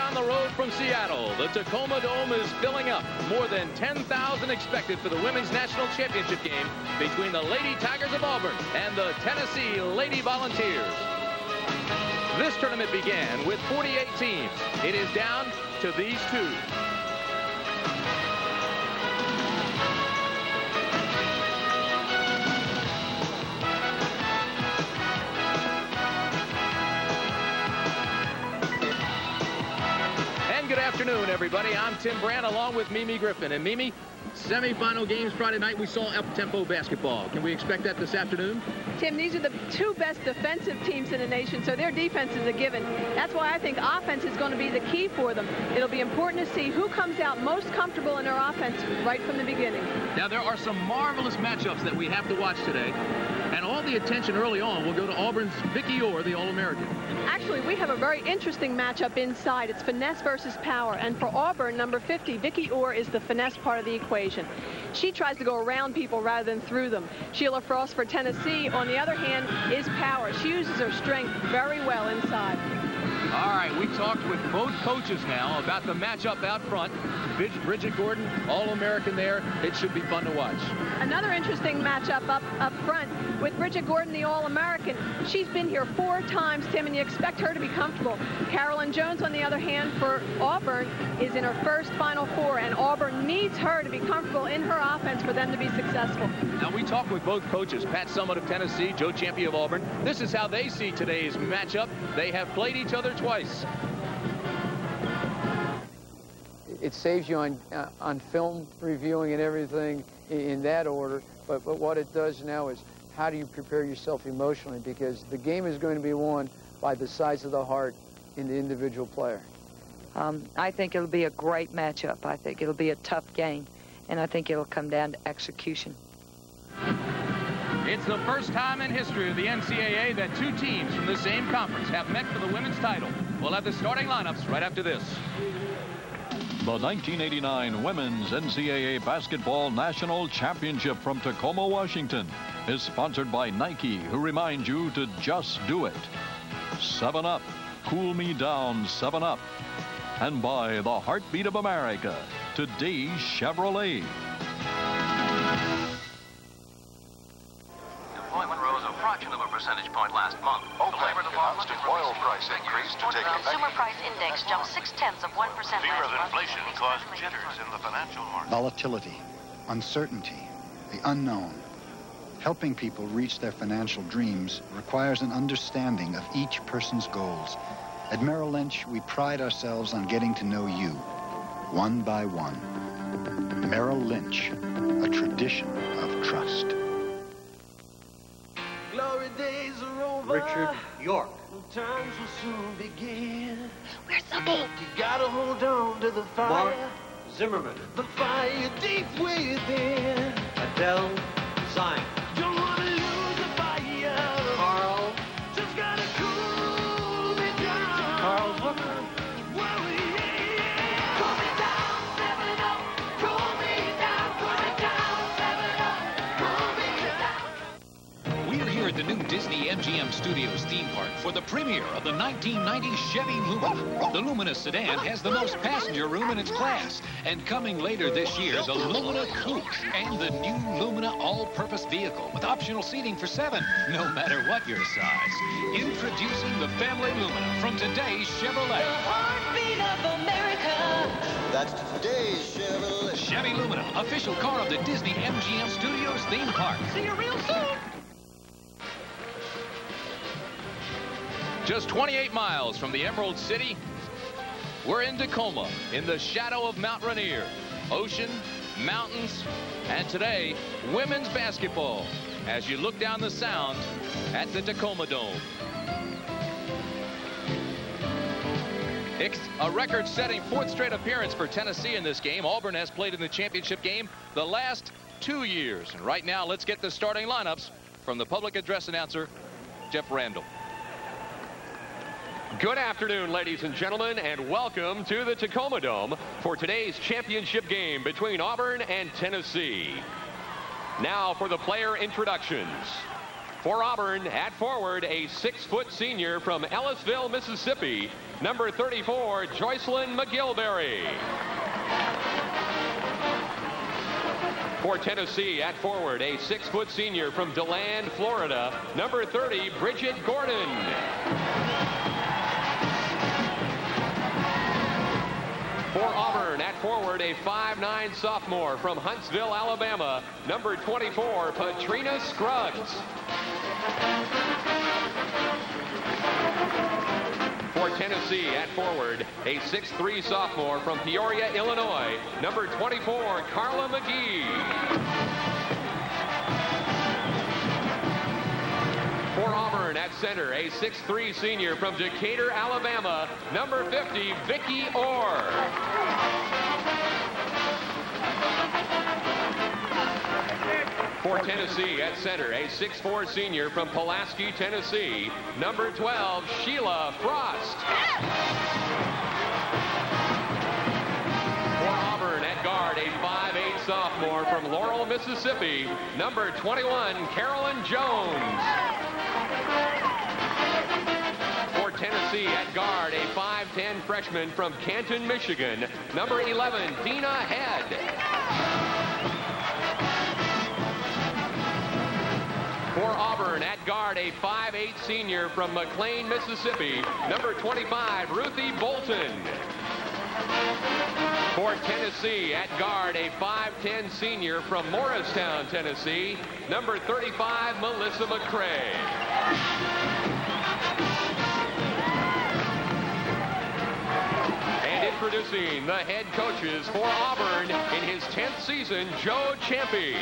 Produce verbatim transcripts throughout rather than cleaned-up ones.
down the road from Seattle. The Tacoma Dome is filling up. More than ten thousand expected for the Women's National Championship game between the Lady Tigers of Auburn and the Tennessee Lady Volunteers. This tournament began with forty-eight teams. It is down to these two. Good afternoon, everybody. I'm Tim Brandt along with Mimi Griffin. And Mimi, semifinal games Friday night, we saw up-tempo basketball. Can we expect that this afternoon? Tim, these are the two best defensive teams in the nation, so their defense is a given. That's why I think offense is going to be the key for them. It'll be important to see who comes out most comfortable in their offense right from the beginning. Now, there are some marvelous matchups that we have to watch today. And all the attention early on will go to Auburn's Vicki Orr, the All-American. Actually, we have a very interesting matchup inside. It's finesse versus power. And for Auburn, number fifty, Vicki Orr is the finesse part of the equation. She tries to go around people rather than through them. Sheila Frost for Tennessee, on the other hand, is power. She uses her strength very well inside. All right, we talked with both coaches now about the matchup out front. Bridget Gordon, All-American there. It should be fun to watch. Another interesting matchup up, up front with Bridget Gordon, the All-American. She's been here four times, Tim, and you expect her to be comfortable. Carolyn Jones, on the other hand, for Auburn, is in her first Final Four, and Auburn needs her to be comfortable in her offense for them to be successful. Now, we talked with both coaches, Pat Summitt of Tennessee, Joe Ciampi of Auburn. This is how they see today's matchup. They have played each other twice. It saves you on uh, on film reviewing and everything in, in that order, but, but what it does now is how do you prepare yourself emotionally, because the game is going to be won by the size of the heart in the individual player. Um, I think it'll be a great matchup. I think it'll be a tough game, and I think it'll come down to execution. It's the first time in history of the N C double A that two teams from the same conference have met for the women's title. We'll have the starting lineups right after this. The nineteen eighty-nine Women's N C double A Basketball National Championship from Tacoma, Washington is sponsored by Nike, who reminds you to just do it. seven up, cool me down seven up. And by the heartbeat of America, today's Chevrolet. Employment rose a fraction of a percentage point last month. OPEC announced an oil price increase to take effect. Consumer price index jumped six-tenths of one percent. Fear of inflation caused jitters in the financial market. Volatility, uncertainty, the unknown. Helping people reach their financial dreams requires an understanding of each person's goals. At Merrill Lynch, we pride ourselves on getting to know you, one by one. Merrill Lynch, a tradition of trust. Glory days are over. Richard York. Times will soon begin. Where's Zookie? You gotta hold on to the fire. Mark Zimmerman. The fire deep within. Adele Zion. Don't wanna lose the fire. Carl. Just gotta cool me down. Carl Hooker. Well, yeah, yeah. Cool me down, seven up. Cool me down, cool me down, seven up. Cool me down. We're here at the new Disney M G M Studios theme park for the premiere of the nineteen ninety Chevy Lumina. The Lumina sedan has the most passenger room in its class. And coming later this year, the Lumina Coupe and the new Lumina all-purpose vehicle with optional seating for seven, no matter what your size. Introducing the family Lumina from today's Chevrolet. The heartbeat of America. That's today's Chevrolet. Chevy Lumina, official car of the Disney M G M Studios theme park. See you real soon. Just twenty-eight miles from the Emerald City, we're in Tacoma, in the shadow of Mount Rainier. Ocean, mountains, and today, women's basketball, as you look down the Sound at the Tacoma Dome. It's a record-setting fourth straight appearance for Tennessee in this game. Auburn has played in the championship game the last two years. And right now, let's get the starting lineups from the public address announcer, Jeff Randall. Good afternoon, ladies and gentlemen, and welcome to the Tacoma Dome for today's championship game between Auburn and Tennessee. Now for the player introductions. For Auburn, at forward, a six-foot senior from Ellisville, Mississippi, number thirty-four, Joycelyn McGilberry. For Tennessee, at forward, a six-foot senior from DeLand, Florida, number thirty, Bridget Gordon. For Auburn, at forward, a five nine sophomore from Huntsville, Alabama, number twenty-four, Patrina Scruggs. For Tennessee, at forward, a six three sophomore from Peoria, Illinois, number twenty-four, Carla McGee. For Auburn, at center, a six three senior from Decatur, Alabama, number fifty, Vicky Orr. For Tennessee, at center, a six four senior from Pulaski, Tennessee, number twelve, Sheila Frost. For Auburn, at guard, a five eight sophomore from Laurel, Mississippi, number twenty-one, Carolyn Jones. For Tennessee, at guard, a five ten freshman from Canton, Michigan, number eleven, Dina Head. For Auburn, at guard, a five eight senior from McLean, Mississippi, number twenty-five, Ruthie Bolton. For Tennessee, at guard, a five ten senior from Morristown, Tennessee, number thirty-five, Melissa McCray. And introducing the head coaches for Auburn in his tenth season, Joe Champy.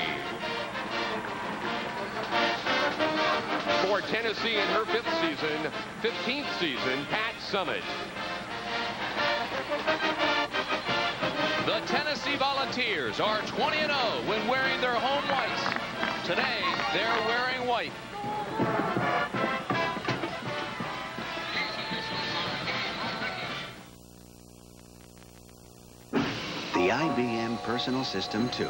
For Tennessee in her fifth season, fifteenth season, Pat Summit. The Tennessee Volunteers are twenty and oh when wearing their home whites. Today, they're wearing white. The I B M Personal System two.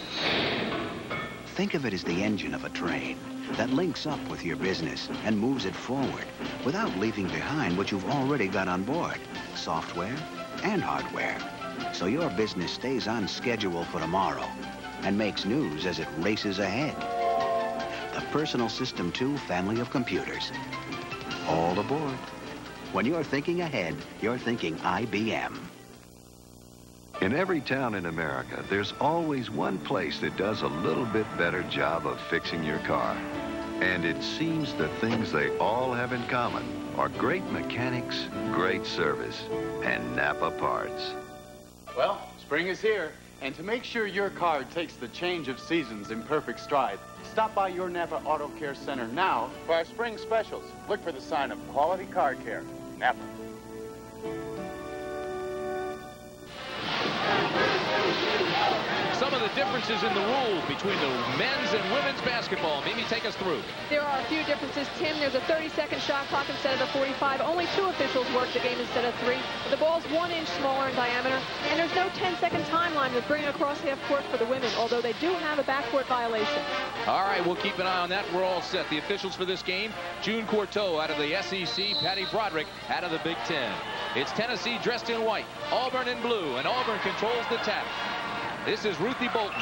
Think of it as the engine of a train that links up with your business and moves it forward without leaving behind what you've already got on board, software and hardware. So your business stays on schedule for tomorrow and makes news as it races ahead. The Personal System two family of computers. All aboard. When you're thinking ahead, you're thinking I B M. In every town in America, there's always one place that does a little bit better job of fixing your car. And it seems the things they all have in common are great mechanics, great service, and Napa parts. Well, spring is here, and to make sure your car takes the change of seasons in perfect stride, stop by your Napa Auto Care Center now for our spring specials. Look for the sign of Quality Car Care, Napa. Some of the differences in the rules between the men's and women's basketball. Mimi, take us through. There are a few differences, Tim. There's a thirty second shot clock instead of the forty-five. Only two officials work the game instead of three. The ball's one inch smaller in diameter, and there's no ten second timeline with bringing across half court for the women, although they do have a backcourt violation. All right, we'll keep an eye on that. We're all set. The officials for this game, June Courteau out of the S E C, Patty Broderick out of the Big Ten. It's Tennessee dressed in white, Auburn in blue, and Auburn controls the tap. This is Ruthie Bolton.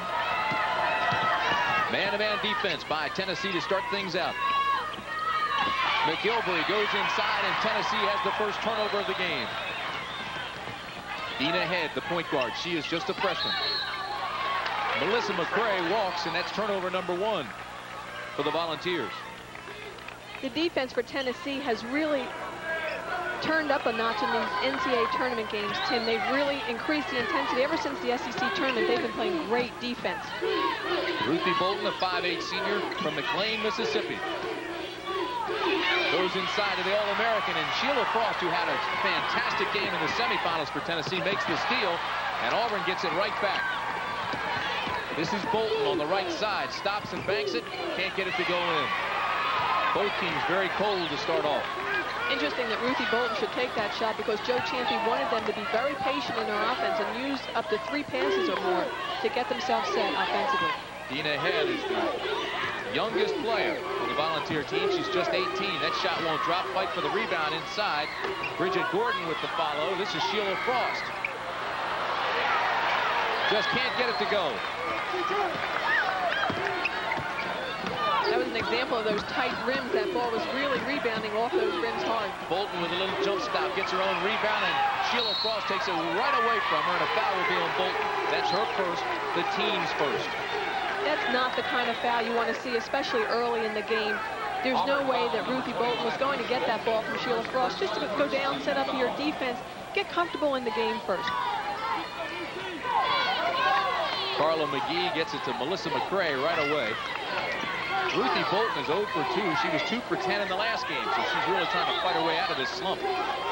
Man-to-man defense by Tennessee to start things out. McGilvery goes inside, and Tennessee has the first turnover of the game. Dina Head, the point guard. She is just a freshman. Melissa McCray walks, and that's turnover number one for the Volunteers. The defense for Tennessee has really turned up a notch in these N C A A tournament games, Tim. They've really increased the intensity. Ever since the S E C tournament, they've been playing great defense. Ruthie Bolton, a five eight senior from McLean, Mississippi. Goes inside to the All-American, and Sheila Frost, who had a fantastic game in the semifinals for Tennessee, makes the steal, and Auburn gets it right back. This is Bolton on the right side. Stops and banks it. Can't get it to go in. Both teams very cold to start off. Interesting that Ruthie Bolton should take that shot because Joe Champy wanted them to be very patient in their offense and use up to three passes or more to get themselves set offensively. Dina Head is the youngest player on the volunteer team. She's just eighteen. That shot won't drop. Fight for the rebound inside. Bridget Gordon with the follow. This is Sheila Frost. Just can't get it to go. That was an example of those tight rims. That ball was really rebounding off those rims hard. Bolton with a little jump stop gets her own rebound, and Sheila Frost takes it right away from her, and a foul will be on Bolton. That's her first, the team's first. That's not the kind of foul you want to see, especially early in the game. There's no way that Ruthie Bolton was going to get that ball from Sheila Frost. Just to go down, set up your defense, get comfortable in the game first. Carla McGee gets it to Melissa McCray right away. Ruthie Bolton is zero for two. She was two for ten in the last game, so she's really trying to fight her way out of this slump.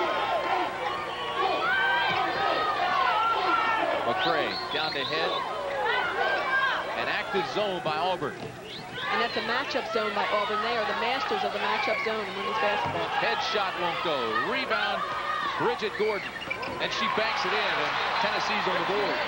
McCray down to head. An active zone by Auburn. And that's a matchup zone by Auburn. They are the masters of the matchup zone in women's basketball. Head shot won't go. Rebound, Bridget Gordon. And she banks it in, and Tennessee's on the board.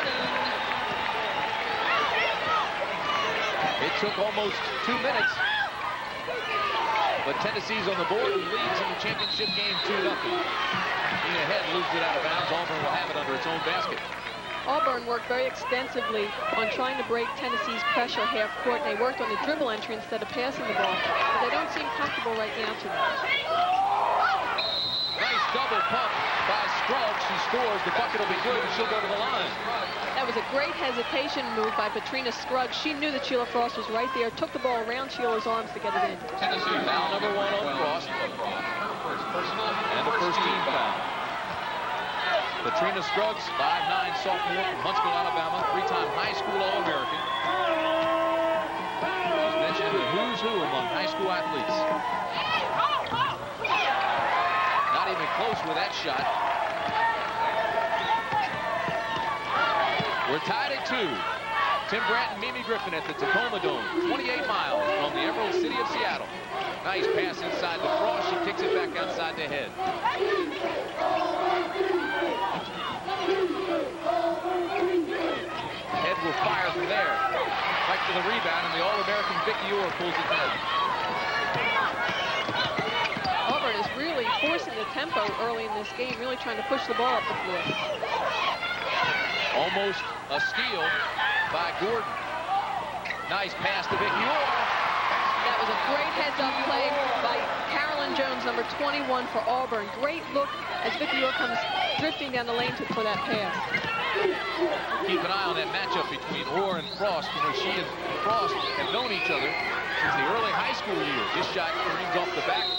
It took almost two minutes. But Tennessee's on the board and leads in the championship game two nothing. Nina Head loses it out of bounds. Auburn will have it under its own basket. Auburn worked very extensively on trying to break Tennessee's pressure half court, and they worked on the dribble entry instead of passing the ball. But they don't seem comfortable right now to them. Nice double pump by Scruggs. She scores. The bucket will be good, and she'll go to the line. That was a great hesitation move by Patrina Scruggs. She knew that Sheila Frost was right there, took the ball around Sheila's arms to get it in. Tennessee foul number one on Frost. And the first team foul. Patrina Scruggs, five nine sophomore from Huntsville, Alabama, three-time high school All-American. She's mentioned in the who's who among high school athletes. Not even close with that shot. We're tied at two. Tim Brandt and Mimi Griffin at the Tacoma Dome, twenty-eight miles from the Emerald City of Seattle. Nice pass inside the Frost. She kicks it back outside the head. Head will fire from there. Right to the rebound, and the All-American Vicki Orr pulls it down. Auburn is really forcing the tempo early in this game, really trying to push the ball up the floor. Almost a steal by Gordon. Nice pass to Vicki Orr. That was a great heads-up play by Carolyn Jones, number twenty-one for Auburn. Great look as Vicki Orr comes drifting down the lane to, for that pass. Keep an eye on that matchup between Orr and Frost. You know, she and Frost have known each other since the early high school years. This shot rings off the back.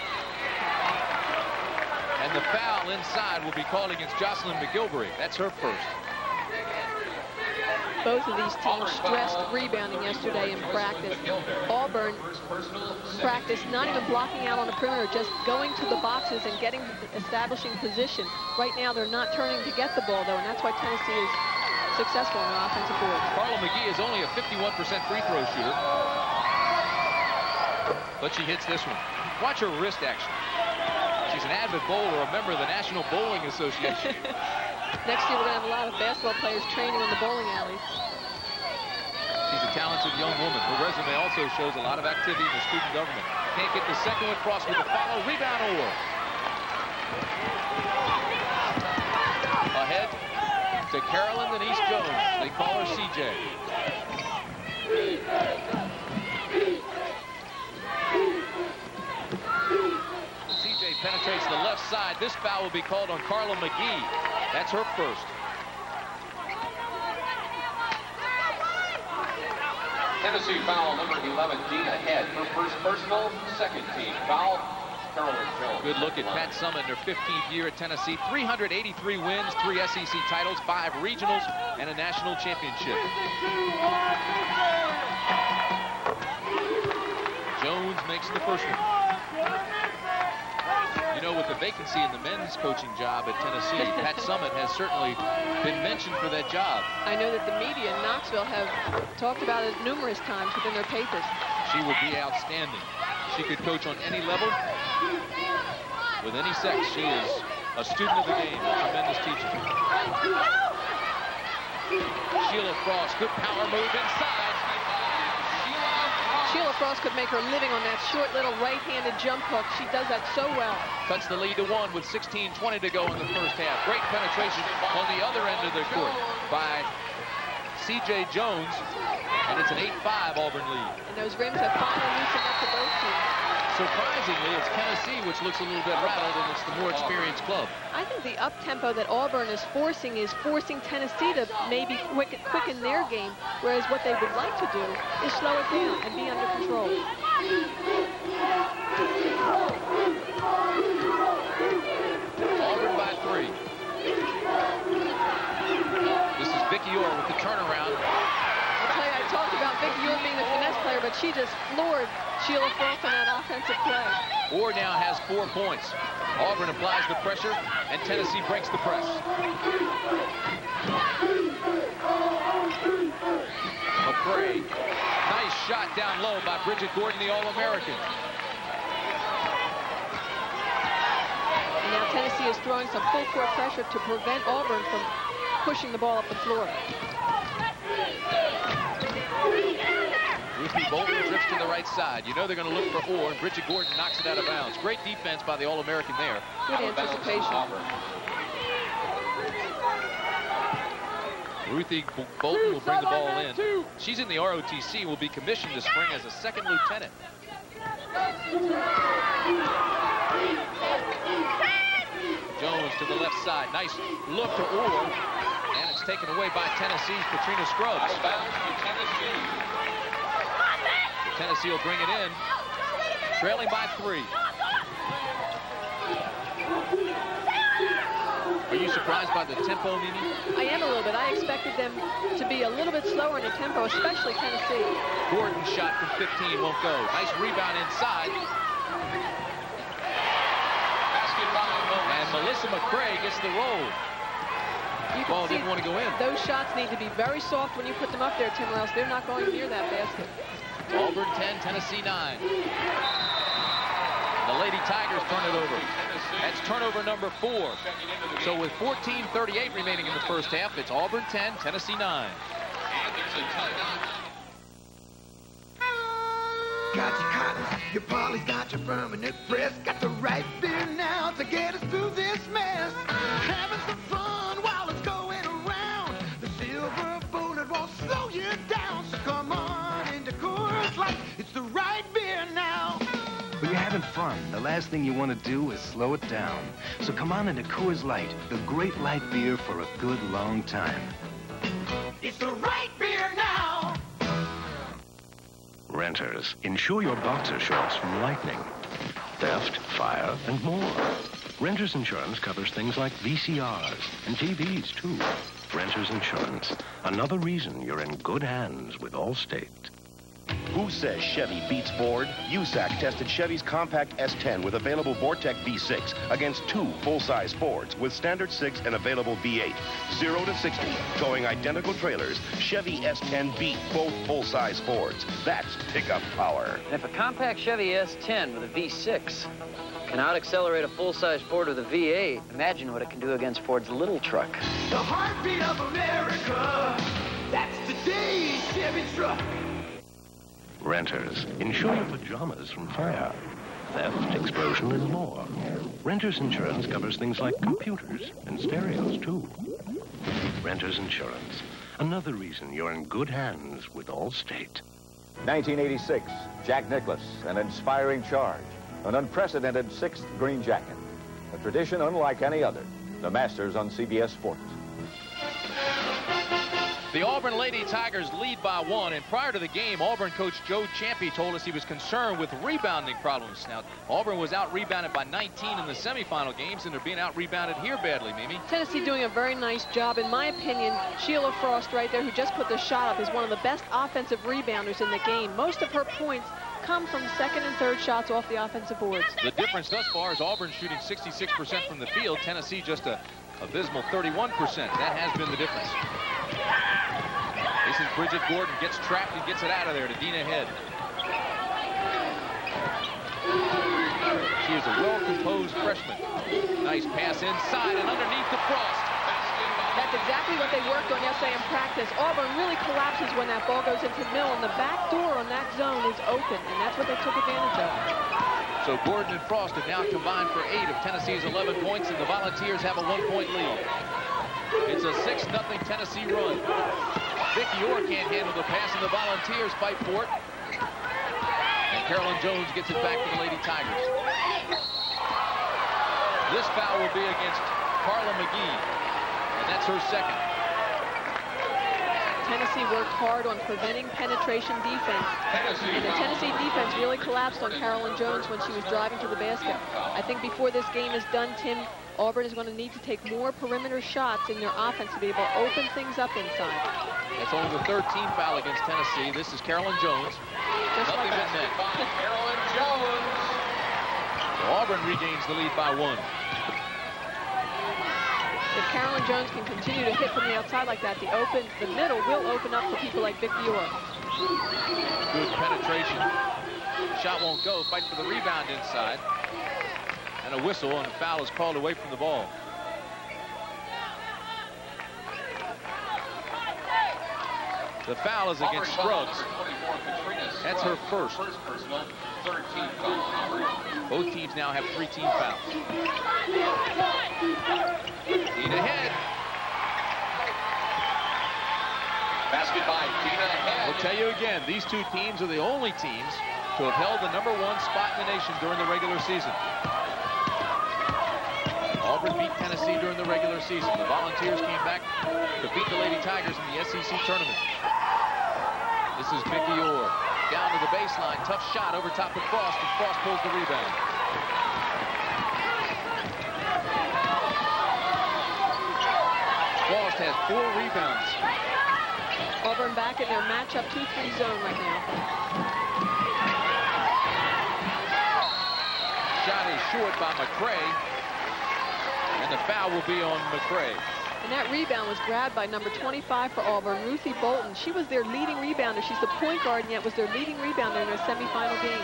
And the foul inside will be called against Jocelyn McGilvery. That's her first. Both of these teams stressed rebounding yesterday in practice. Auburn practiced not even blocking out on the perimeter, just going to the boxes and getting, establishing position. Right now, they're not turning to get the ball, though, and that's why Tennessee is successful on the offensive board. Carla McGee is only a fifty-one percent free throw shooter, but she hits this one. Watch her wrist action. She's an avid bowler, a member of the National Bowling Association. Next year, we're going to have a lot of basketball players training on the bowling alleys. She's a talented young woman. Her resume also shows a lot of activity in the student government. Can't get the second one. Frost with the follow. Rebound Orr. Ahead to Carolyn Denise Jones. They call her C J. C J penetrates the left side. This foul will be called on Carla McGee. That's her first. Tennessee foul number eleven, Dina Head. Her first personal, second team foul, Carolyn Jones. Good look at Pat Summitt in her fifteenth year at Tennessee. three hundred eighty-three wins, three S E C titles, five regionals, and a national championship. Jones makes the first one. You know, with the vacancy in the men's coaching job at Tennessee, Pat Summitt has certainly been mentioned for that job. I know that the media in Knoxville have talked about it numerous times within their papers. She would be outstanding. She could coach on any level, with any sex. She is a student of the game, a tremendous teacher. Sheila Frost, good power move inside. Sheila Frost could make her living on that short little right-handed jump hook. She does that so well. Cuts the lead to one with sixteen twenty to go in the first half. Great penetration on the other end of the court by C J Jones, and it's an eight five Auburn lead. And those rims have finally loosened up for both teams. Surprisingly, it's Tennessee which looks a little bit rattled, and it's the more experienced club. I think the up-tempo that Auburn is forcing is forcing Tennessee to maybe quick, quicken their game, whereas what they would like to do is slow it down and be under control. Auburn by three. This is Vicky Orr with the turnaround. I'll tell you, I talked about Vicky Orr being the finesse player, but she just floored Sheila Frost on that offensive play. Orr now has four points. Auburn applies the pressure, and Tennessee breaks the press. McCray, nice shot down low by Bridget Gordon, the All-American. And now Tennessee is throwing some full court pressure to prevent Auburn from pushing the ball up the floor. Ruthie Bolton drifts to the right side. You know they're going to look for Orr, and Bridget Gordon knocks it out of bounds. Great defense by the All-American there. Good anticipation. Ruthie Bolton will bring the ball in. She's in the R O T C, will be commissioned this spring as a second lieutenant. Jones to the left side. Nice look to Orr, and it's taken away by Tennessee's Katrina Scruggs. Tennessee will bring it in, trailing by three. Are you surprised by the tempo, Mimi? I am a little bit. I expected them to be a little bit slower in the tempo, especially Tennessee. Gordon's shot from fifteen won't go. Nice rebound inside. And Melissa McCray gets the roll. You Ball didn't want to go in. Those shots need to be very soft when you put them up there, Tim, or else they're not going near that basket. Auburn ten, Tennessee nine. The Lady Tigers turn it over. That's turnover number four. So with fourteen thirty-eight remaining in the first half, it's Auburn ten, Tennessee nine. Got your cotton, your Polly's got your permanent press. Got the right beer now to get us through this mess. Having some fun while it's going around. The silver bullet won't slow you down. So come on into Coors Light. It's the right beer now. When you're having fun, the last thing you want to do is slow it down. So come on into Coors Light, the great light beer for a good long time. It's the right beer now. Renters, insure your boxer shorts from lightning, theft, fire, and more. Renters Insurance covers things like V C Rs and T Vs, too. Renters Insurance, another reason you're in good hands with Allstate. Who says Chevy beats Ford? U S A C tested Chevy's compact S ten with available Vortec V six against two full-size Fords with standard six and available V eight. zero to sixty, towing identical trailers, Chevy S ten beat both full-size Fords. That's pickup power. And if a compact Chevy S ten with a V six can out-accelerate a full-size Ford with a V eight, imagine what it can do against Ford's little truck. The heartbeat of America. That's today's Chevy truck. Renters, insure your pajamas from fire, theft, explosion, and more. Renters Insurance covers things like computers and stereos, too. Renters Insurance, another reason you're in good hands with Allstate. nineteen eighty-six, Jack Nicklaus, an inspiring charge, an unprecedented sixth green jacket, a tradition unlike any other. The Masters on C B S Sports. The Auburn Lady Tigers lead by one, and prior to the game, Auburn coach Joe Champy told us he was concerned with rebounding problems. Now, Auburn was out-rebounded by nineteen in the semifinal games, and they're being out-rebounded here badly, Mimi. Tennessee doing a very nice job. In my opinion, Sheila Frost right there, who just put the shot up, is one of the best offensive rebounders in the game. Most of her points come from second and third shots off the offensive boards. The difference thus far is Auburn shooting sixty-six percent from the field. Tennessee just a abysmal thirty-one percent. That has been the difference. This is Bridget Gordon, gets trapped and gets it out of there to Dina Head. She is a well-composed freshman. Nice pass inside and underneath the Frost. That's exactly what they worked on yesterday in practice. Auburn really collapses when that ball goes into the middle, and the back door on that zone is open, and that's what they took advantage of. So Gordon and Frost have now combined for eight of Tennessee's eleven points, and the Volunteers have a one-point lead. It's a six nothing Tennessee run. Vicky Orr can't handle the pass, and the Volunteers fight for it. And Carolyn Jones gets it back to the Lady Tigers. This foul will be against Carla McGee, and that's her second. Tennessee worked hard on preventing penetration defense, and the Tennessee defense really collapsed on Carolyn Jones when she was driving to the basket. I think before this game is done, Tim, Auburn is going to need to take more perimeter shots in their offense to be able to open things up inside. That's only the third team foul against Tennessee. This is Carolyn Jones. Just Nothing like but net. Carolyn Jones. So Auburn regains the lead by one. If Carolyn Jones can continue to hit from the outside like that, the open, the middle will open up for people like Vicky Orr. Good penetration. Shot won't go. Fight for the rebound inside. And a whistle, and the foul is called away from the ball. The foul is against Scruggs. That's her first. Both teams now have three team fouls. Tina Head. Basket by Tina Head. We'll tell you again, these two teams are the only teams to have held the number one spot in the nation during the regular season. Auburn beat Tennessee during the regular season. The Volunteers came back to beat the Lady Tigers in the S E C tournament. This is Vicky Orr. Down to the baseline. Tough shot over top of Frost, and Frost pulls the rebound. Frost has four rebounds. Auburn back in their matchup two three zone right now. Shot is short by McCray. And the foul will be on McCray. And that rebound was grabbed by number twenty-five for Auburn, Ruthie Bolton. She was their leading rebounder. She's the point guard, and yet was their leading rebounder in their semifinal game.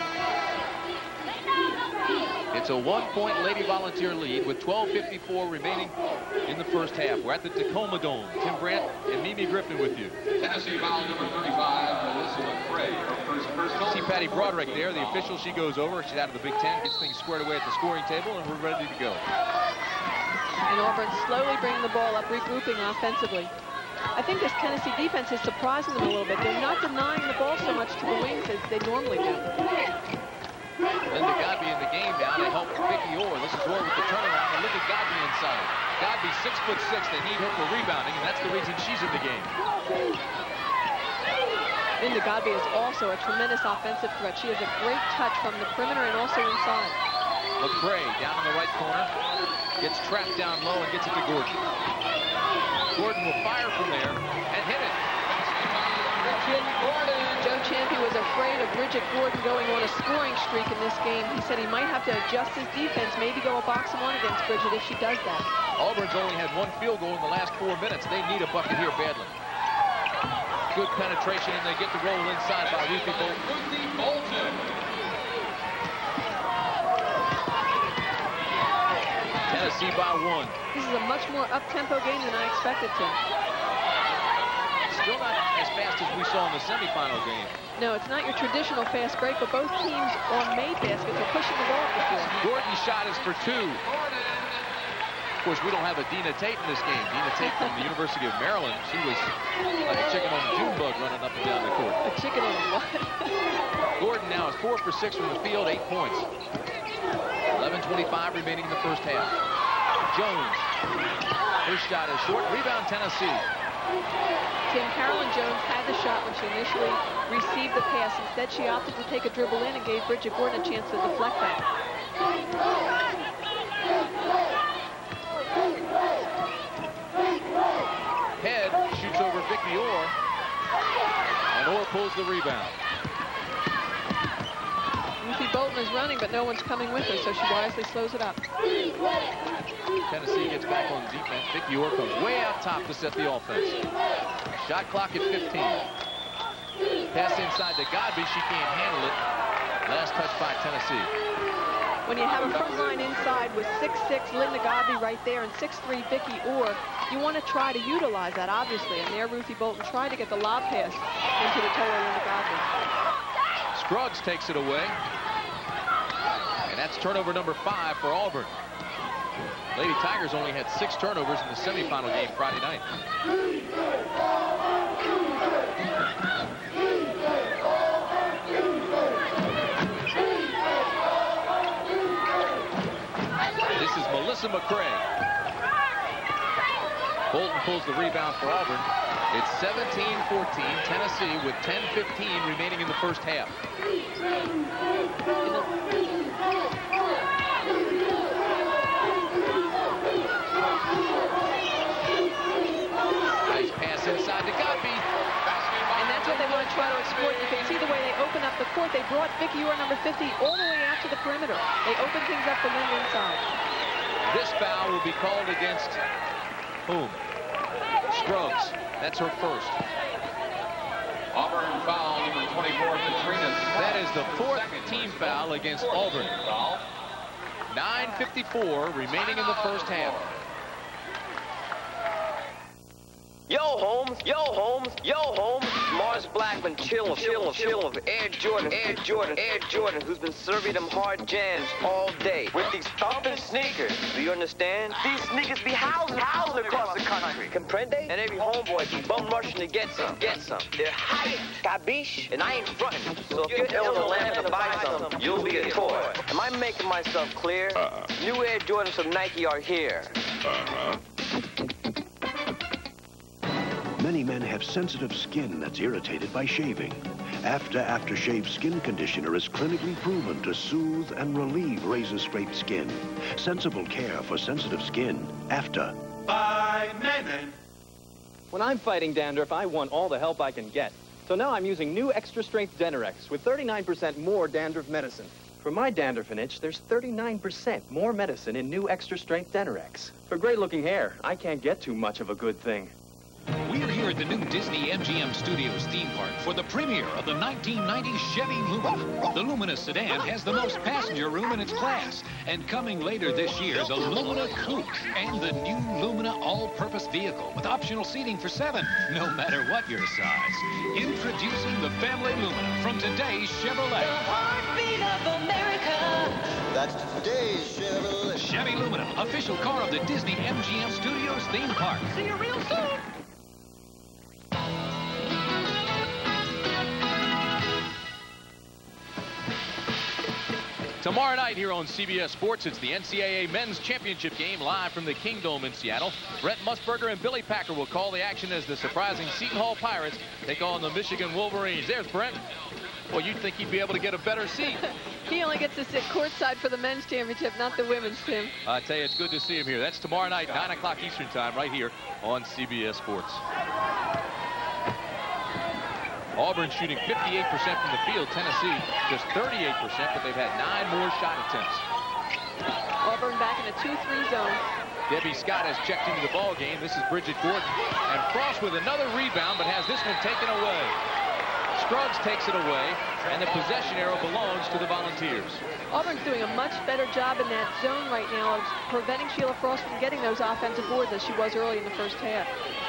It's a one-point Lady Volunteer lead with twelve fifty-four remaining in the first half. We're at the Tacoma Dome. Tim Brandt and Mimi Griffin with you. Tennessee foul number thirty-five, Melissa McCray. First personal. See Patty Broderick there, the official. She goes over. She's out of the Big Ten, gets things squared away at the scoring table, and we're ready to go. And Auburn slowly bringing the ball up, regrouping offensively. I think this Tennessee defense is surprising them a little bit. They're not denying the ball so much to the wings as they normally do. Linda Godby in the game now to help Vicky Orr. This is Orr with the turnaround, and look at Godby inside. Godby six foot six. They need her for rebounding, and that's the reason she's in the game. Linda Godby is also a tremendous offensive threat. She has a great touch from the perimeter and also inside. McCray down in the right corner. Gets trapped down low and gets it to Gordon. Gordon will fire from there and hit it. Joe Champy was afraid of Bridget Gordon going on a scoring streak in this game. He said he might have to adjust his defense, maybe go a box and one against Bridget if she does that. Auburn's only had one field goal in the last four minutes. They need a bucket here badly. Good penetration, and they get the roll inside by Ruthie Bolton. Ruthie Bolton. Tennessee by one. This is a much more up-tempo game than I expected to. Still not as fast as we saw in the semifinal game. No, it's not your traditional fast break, but both teams on made baskets are pushing the ball up the floor. Gordon's shot is for two. Of course, we don't have a Dina Tate in this game. Dina Tate from the University of Maryland. She was like a chicken on a June bug running up and down the court. A chicken on a what? Gordon now is four for six from the field, eight points. eleven twenty-five remaining in the first half. Jones. Her shot is short. Rebound, Tennessee. Tim, Carolyn Jones had the shot when she initially received the pass. Instead, she opted to take a dribble in and gave Bridget Gordon a chance to deflect that. Head shoots over Vicky Orr, and Orr pulls the rebound. Ruthie Bolton is running, but no one's coming with her, so she wisely slows it up. Tennessee gets back on defense. Vicky Orr comes way out top to set the offense. Shot clock at fifteen. Pass inside to Godby. She can't handle it. Last touch by Tennessee. when you have a front line inside with six six Linda Godby right there and six three Vicki Orr, you want to try to utilize that, obviously. And there, Ruthie Bolton tried to get the lob pass into the toe of Linda Godby. Scruggs takes it away. And that's turnover number five for Auburn. Lady Tigers only had six turnovers in the semifinal game Friday night. This is Melissa McCray. Bolton pulls the rebound for Auburn. It's seventeen fourteen, Tennessee with ten fifteen remaining in the first half. Nice pass inside to Godby. And that's what they want to try to exploit. You can see the way they open up the court. They brought Vicki Orr, number fifty, all the way out to the perimeter. They open things up for Linda inside. This foul will be called against whom? Scruggs. That's her first. Auburn foul number twenty-four, Katrina. That is the fourth team foul against Auburn. nine fifty-four remaining in the first half. Yo, Holmes, yo, Holmes, yo, Holmes. Mars Blackman, chill, chill, chill. Air Jordan, Air Jordan, Air Jordan, who's been serving them hard jams all day with these thumping sneakers. Do you understand? These sneakers be housing, housing across the country. Comprende? And every homeboy be bum rushing to get some, get some. They're hype, cabiche? And I ain't fronting. So if you're ill to land to buy some, you'll be a toy. Am I making myself clear? Uh-huh. New Air Jordans from Nike are here. Uh-huh. Many men have sensitive skin that's irritated by shaving. After Aftershave Skin Conditioner is clinically proven to soothe and relieve razor-scraped skin. Sensible care for sensitive skin. After. By men. When I'm fighting dandruff, I want all the help I can get. So now I'm using new extra-strength Denorex with thirty-nine percent more dandruff medicine. For my dandruff and itch, there's thirty-nine percent more medicine in new extra-strength Denorex. For great-looking hair, I can't get too much of a good thing. We're here at the new Disney M G M Studios theme park for the premiere of the nineteen ninety Chevy Lumina. The Lumina sedan has the most passenger room in its class. And coming later this year is a Lumina Coupe and the new Lumina all-purpose vehicle with optional seating for seven, no matter what your size. Introducing the family Lumina from today's Chevrolet. The heartbeat of America. That's today's Chevrolet. Chevy Lumina, official car of the Disney M G M Studios theme park. See you real soon. Tomorrow night here on C B S Sports, it's the N C double A Men's Championship game live from the Kingdome in Seattle. Brett Musburger and Billy Packer will call the action as the surprising Seton Hall Pirates take on the Michigan Wolverines. There's Brent. Well, you'd think he'd be able to get a better seat. He only gets to sit courtside for the men's championship, not the women's, Tim. I tell you, it's good to see him here. That's tomorrow night, nine o'clock Eastern time, right here on C B S Sports. Auburn shooting fifty-eight percent from the field. Tennessee just thirty-eight percent, but they've had nine more shot attempts. Auburn back in a two three zone. Debbie Scott has checked into the ball game. This is Bridget Gordon. And Frost with another rebound, but has this one taken away. Scruggs takes it away, and the possession arrow belongs to the Volunteers. Auburn's doing a much better job in that zone right now of preventing Sheila Frost from getting those offensive boards as she was early in the first half.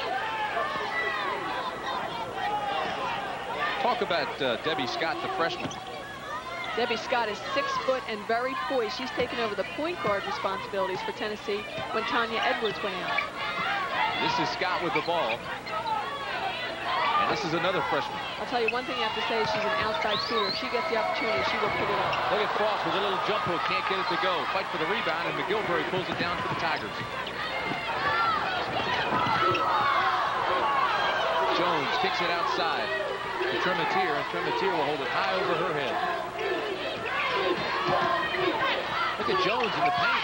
Talk about uh, Debbie Scott, the freshman. Debbie Scott is six foot and very poised. She's taken over the point guard responsibilities for Tennessee when Tanya Edwards went out. This is Scott with the ball. And this is another freshman. I'll tell you one thing you have to say is she's an outside shooter. If she gets the opportunity, she will put it up. Look at Frost with a little jump hook. Can't get it to go. Fight for the rebound, and McGilvery pulls it down for the Tigers. Jones kicks it outside to Trematier, and Trematier will hold it high over her head. Look at Jones in the paint.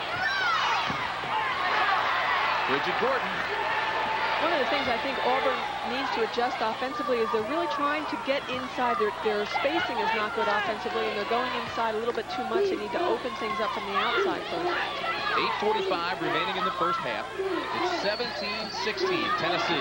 Bridget Gordon. One of the things I think Auburn needs to adjust offensively is they're really trying to get inside. Their, their spacing is not good offensively, and they're going inside a little bit too much. They need to open things up from the outside first. eight forty-five remaining in the first half. It's seventeen sixteen, Tennessee.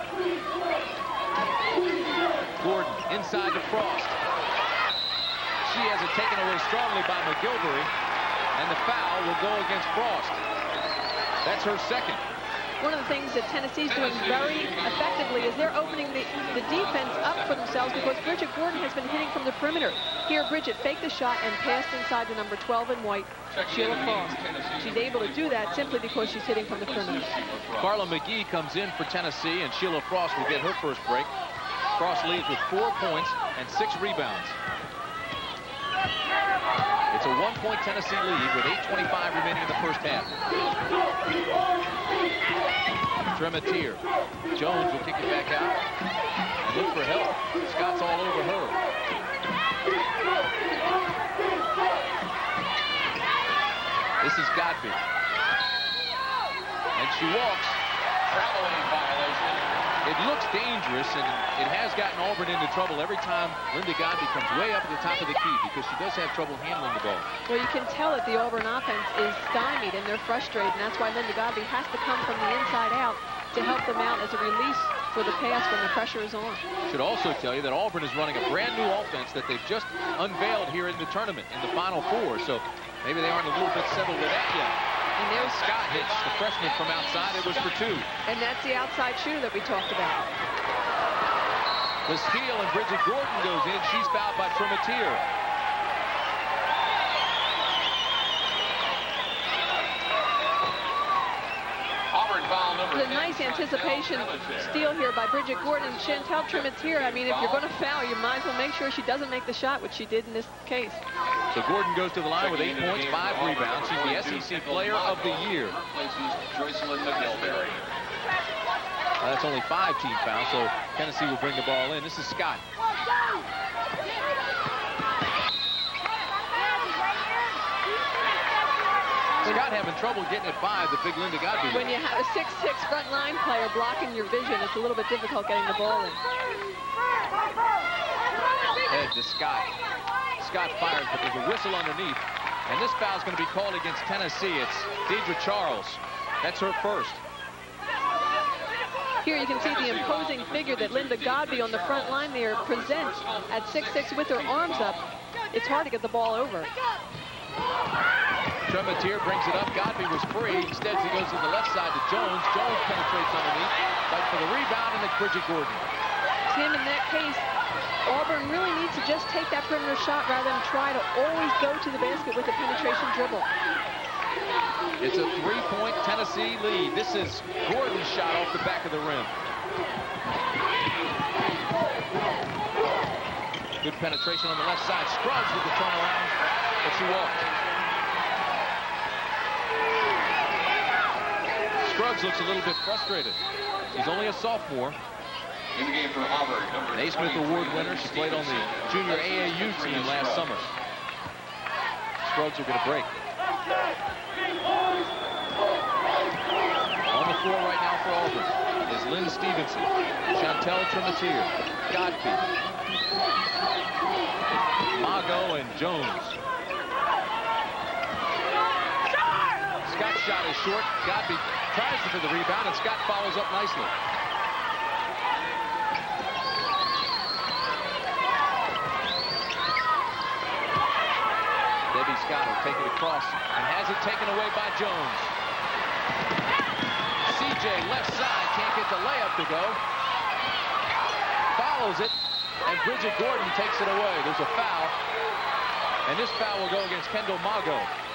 Gordon inside to Frost. She has it taken away strongly by McGilvery, and the foul will go against Frost. That's her second. One of the things that Tennessee's doing very effectively is they're opening the, the defense up for themselves because Bridget Gordon has been hitting from the perimeter. Here, Bridget faked the shot and passed inside to number twelve in white, Sheila Frost. She's able to do that simply because she's hitting from the perimeter. Carla McGee comes in for Tennessee, and Sheila Frost will get her first break. Frost leads with four points and six rebounds. It's a one-point Tennessee lead with eight twenty-five remaining in the first half. Tremitiere. Jones will kick it back out and look for help. Scott's all over her. This is Godby. And she walks. Traveling violation. It looks dangerous, and it has gotten Auburn into trouble every time Linda Godby comes way up at the top of the key because she does have trouble handling the ball. Well, you can tell that the Auburn offense is stymied and they're frustrated, and that's why Linda Godby has to come from the inside out to help them out as a release for the pass when the pressure is on. Should also tell you that Auburn is running a brand new offense that they've just unveiled here in the tournament in the Final Four, so maybe they aren't a little bit settled with that yet. And there's Scott hits the freshman from outside. It was for two. And that's the outside shooter that we talked about. The steal, and Bridget Gordon goes in. She's fouled by Tremitiere. Auburn foul number The nice anticipation steal here by Bridget Gordon. Chantel Tremitiere, I mean, if you're going to foul, you might as well make sure she doesn't make the shot, which she did in this case. So Gordon goes to the line with eight points, five rebounds. She's the S E C Player of the Year. Uh, that's only five team fouls, so Tennessee will bring the ball in. This is Scott. Scott having trouble getting it by the big Linda Godby. When you have a six six front line player blocking your vision, it's a little bit difficult getting the ball in. Head to Scott. Scott fires, but there's a whistle underneath. And this foul is going to be called against Tennessee. It's Deidre Charles. That's her first. Here you can see the imposing figure that Linda Godby on the front line there presents at six six with her arms up. It's hard to get the ball over. Tremitiere brings it up. Godby was free. Instead, he goes to the left side to Jones. Jones penetrates underneath. Fight for the rebound, and it's Bridget Gordon. Tim, in that case, Auburn really needs to just take that perimeter shot rather than try to always go to the basket with a penetration dribble. It's a three-point Tennessee lead. This is Gordon's shot off the back of the rim. Good penetration on the left side. Scruggs with the turnaround, but she walked. Scruggs looks a little bit frustrated. She's only a sophomore. In the game for Auburn, number Naismith Award winner. She played on the junior A A U team last summer. Scruggs will get a break. On the floor right now for Auburn is Lynn Stevenson, Chantel Tremitiere, Godby, Mago, and Jones. Scott's shot is short. Godby tries for the rebound, and Scott follows up nicely. Debbie Scott will take it across and has it taken away by Jones. C J left side, can't get the layup to go. Follows it, and Bridget Gordon takes it away. There's a foul, and this foul will go against Kendall Mago.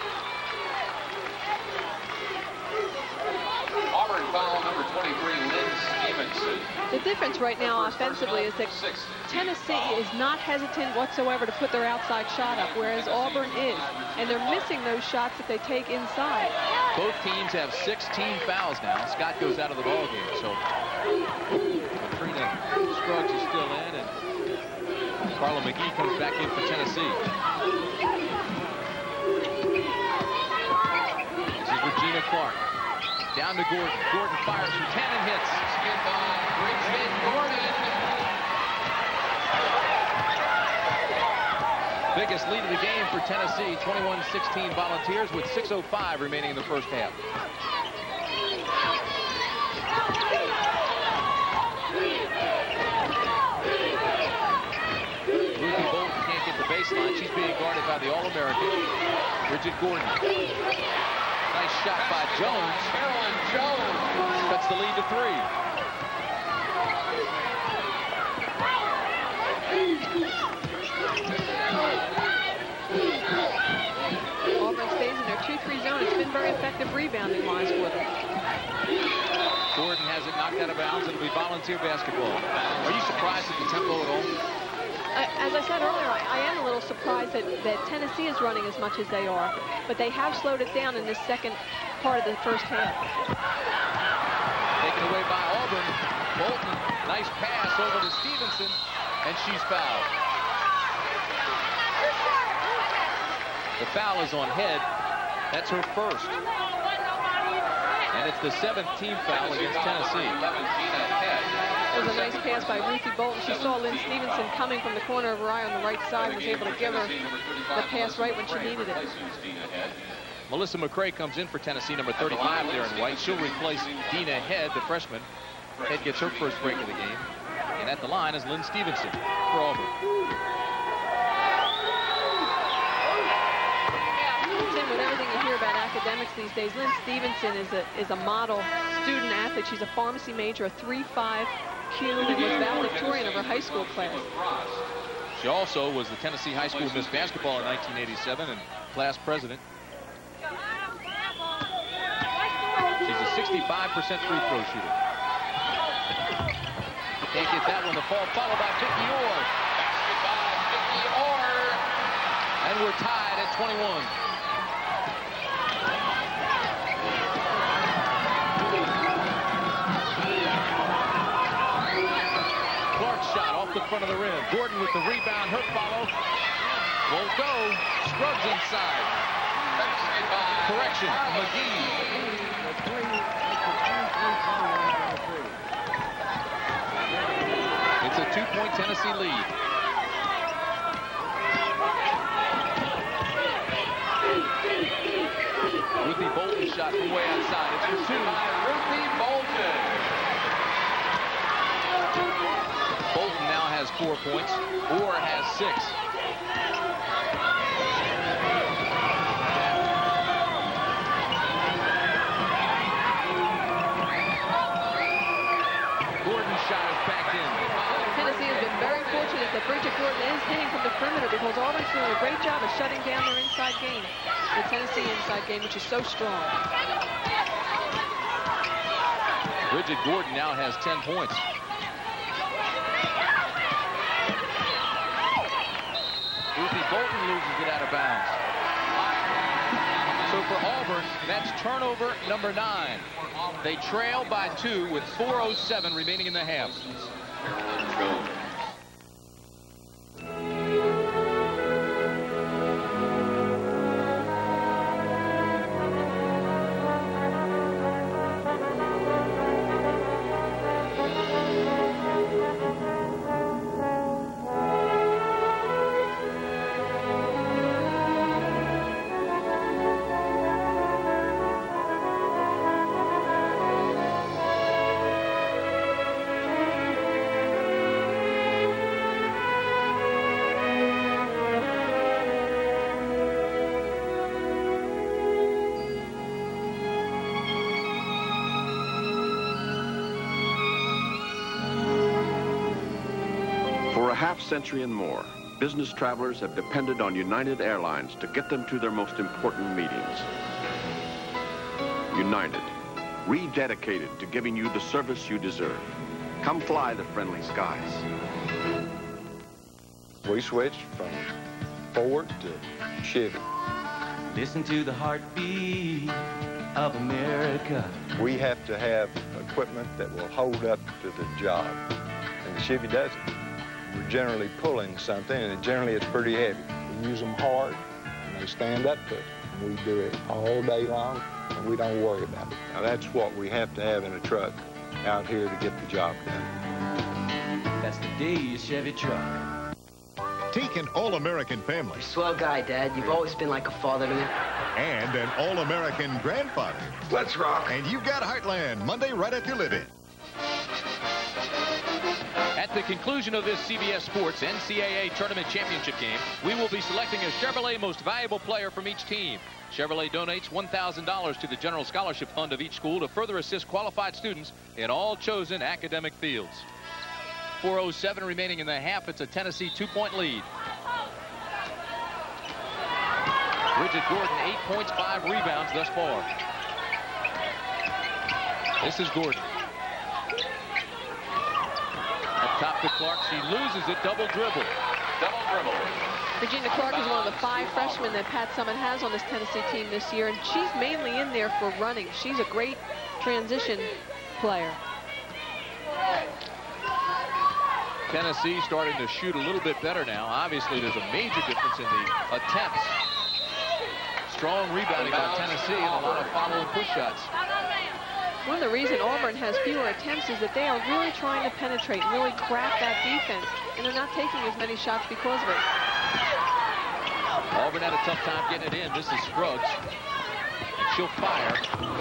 Auburn foul number twenty-three, Lynn Stevenson. The difference right now offensively is that Tennessee is not hesitant whatsoever to put their outside shot up, whereas Auburn is. And they're missing those shots that they take inside. Both teams have sixteen fouls now. Scott goes out of the ball game, so Katrina Scruggs is still in, and Carla McGee comes back in for Tennessee. This is Regina Clark. Down to Gordon. Gordon fires from ten and hits. Skip by Bridget Gordon. Biggest lead of the game for Tennessee, twenty-one sixteen Volunteers with six oh five remaining in the first half. Ruthie Bolton can't get the baseline. She's being by the All-American, Bridget Gordon. Nice shot by Jones. Carolyn Jones cuts the lead to three. Auburn stays in their two three zone. It's been very effective rebounding-wise for them. Gordon has it knocked out of bounds. It'll be volunteer basketball. Are you surprised at the tempo at all? As I said earlier, I, I am a little surprised that, that Tennessee is running as much as they are, but they have slowed it down in this second part of the first half. Taken away by Auburn. Bolton, nice pass over to Stevenson, and she's fouled. The foul is on Head. That's her first. And it's the seventh team foul against Tennessee. It was a nice pass by Ruthie Bolton. She saw Lynn Stevenson coming from the corner of her eye on the right side and was able to give her the pass right when she needed it. Melissa McCray comes in for Tennessee, number thirty-five there in white. She'll replace Dina Head, the freshman. Head gets her first break of the game. And at the line is Lynn Stevenson for Auburn. Tim, with everything you hear about academics these days, Lynn Stevenson is a, is a model student athlete. She's a pharmacy major, a three five Q, and was valedictorian of her high school class. She also was the Tennessee High School Miss Basketball in nineteen eighty-seven and class president. She's a sixty-five percent free throw shooter. Can't get that one to fall, followed by Vicky Orr. Basket by Vicky Orr. And we're tied at twenty-one. Clark's shot off the front of the rim. Gordon with the rebound. Her follow. Won't go. Scruggs inside. Correction. McGee. It's a two-point Tennessee lead. Ruthie Bolton shot from way outside. It's for two. Ruthie Bolton. Bolton now has four points. Orr has six. Gordon's shot is backed in. Tennessee has been very fortunate that Bridget Gordon is hitting from the perimeter because Auburn's doing a great job of shutting down their inside game. The Tennessee inside game, which is so strong. Bridget Gordon now has ten points. Ruthie Bolton loses it out of bounds. So for Auburn, that's turnover number nine. They trail by two with four oh seven remaining in the half. For a half century and more, business travelers have depended on United Airlines to get them to their most important meetings. United, rededicated to giving you the service you deserve. Come fly the friendly skies. We switched from Ford to Chevy. Listen to the heartbeat of America. We have to have equipment that will hold up to the job, and the Chevy doesn't. We're generally pulling something, and generally it's pretty heavy. We use them hard, and they stand up to it. And we do it all day long, and we don't worry about it. Now, that's what we have to have in a truck out here to get the job done. That's the D, Chevy truck. Take an all-American family. Swell guy, Dad. You've always been like a father to me. And an all-American grandfather. Let's rock. And you've got Heartland, Monday right at your live-in. At the conclusion of this C B S Sports N C double A Tournament Championship game, we will be selecting a Chevrolet Most Valuable Player from each team. Chevrolet donates one thousand dollars to the General Scholarship Fund of each school to further assist qualified students in all chosen academic fields. four oh seven remaining in the half. It's a Tennessee two-point lead. Bridget Gordon, eight points, five rebounds thus far. This is Gordon. Up top to Clark. She loses it. Double dribble. Double dribble. Regina Clark is one of the five freshmen that Pat Summitt has on this Tennessee team this year, and she's mainly in there for running. She's a great transition player. Tennessee starting to shoot a little bit better now. Obviously, there's a major difference in the attempts. Strong rebounding by Tennessee and a lot of following push shots. One of the reasons Auburn has fewer attempts is that they are really trying to penetrate and really crack that defense, and they're not taking as many shots because of it. Auburn had a tough time getting it in. This is Scruggs. And she'll fire.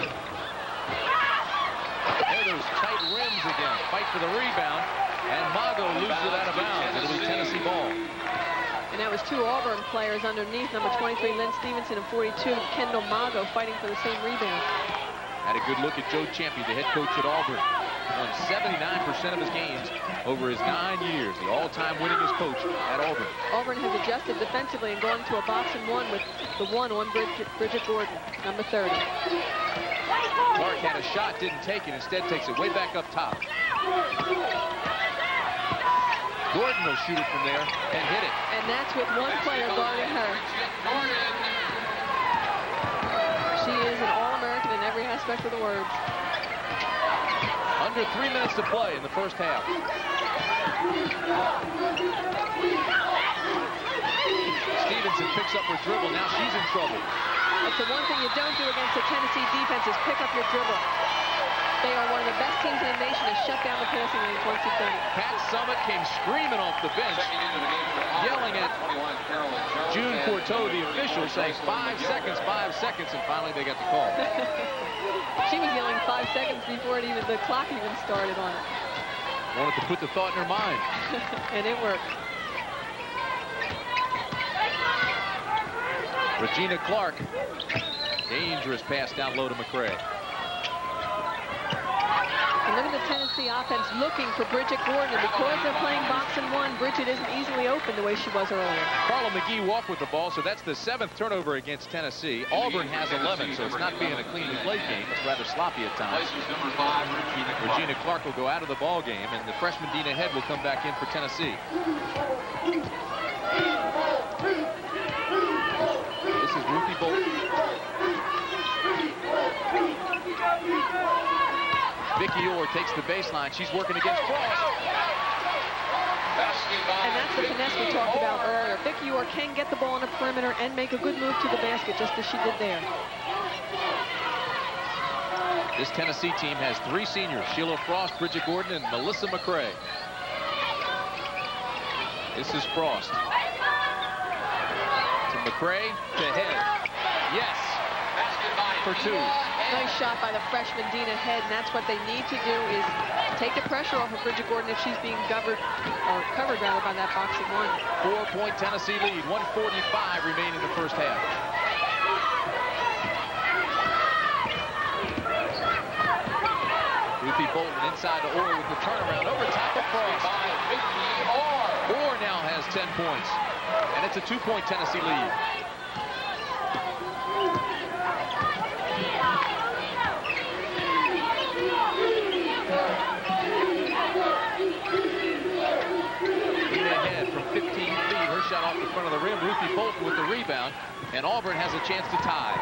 There, those tight rims again. Fight for the rebound. And Mago loses it out of bounds. It'll be Tennessee ball. And that was two Auburn players underneath, number twenty-three, Lynn Stevenson, and forty-two, Kendall Mago, fighting for the same rebound. Had a good look at Joe Champion, the head coach at Auburn. Won seventy-nine percent of his games over his nine years, the all-time winningest coach at Auburn. Auburn has adjusted defensively and going to a box and one with the one on Bridget, Bridget Gordon, number thirty. Clark had a shot, didn't take it, instead takes it way back up top. Gordon will shoot it from there and hit it. And that's with one player guarding her. She is an All-American in every aspect of the word. Under three minutes to play in the first half. Stevenson picks up her dribble. Now she's in trouble. That's the one thing you don't do against the Tennessee defense is pick up your dribble. They are one of the best teams in the nation to shut down the passing lanes once you've done it. Pat Summitt came screaming off the bench, yelling at June Courteau, the official, saying five seconds, five seconds, and finally they got the call. She was yelling five seconds before it even the clock even started on it. Wanted to put the thought in her mind. And it worked. Regina Clark. Dangerous pass down low to McCray. And look at the Tennessee offense looking for Bridget Gordon. And because they're playing box and one, Bridget isn't easily open the way she was earlier. Carla McGee walked with the ball, so that's the seventh turnover against Tennessee. Auburn has eleven, so it's not being a cleanly played game. It's rather sloppy at times. Regina Clark will go out of the ball game, and the freshman Dina Head will come back in for Tennessee. This is Ruthie Bolton. Vicky Orr takes the baseline. She's working against Frost. And that's the finesse we talked about earlier. Vicky Orr can get the ball on the perimeter and make a good move to the basket, just as she did there. This Tennessee team has three seniors, Sheila Frost, Bridget Gordon, and Melissa McCray. This is Frost. To McCray, to Head. Yes, for two. Nice shot by the freshman Dina Head, and that's what they need to do is take the pressure off of Bridget Gordon if she's being covered, or covered rather, by that box at one. Four-point Tennessee lead, one forty-five remaining in the first half. Ruthie Bolton inside to Orr with the turnaround over top of Frost. By Vicky Orr. Orr now has ten points, and it's a two-point Tennessee lead. Ahead from fifteen feet, her shot off the front of the rim. Ruthie Bolton with the rebound, and Auburn has a chance to tie.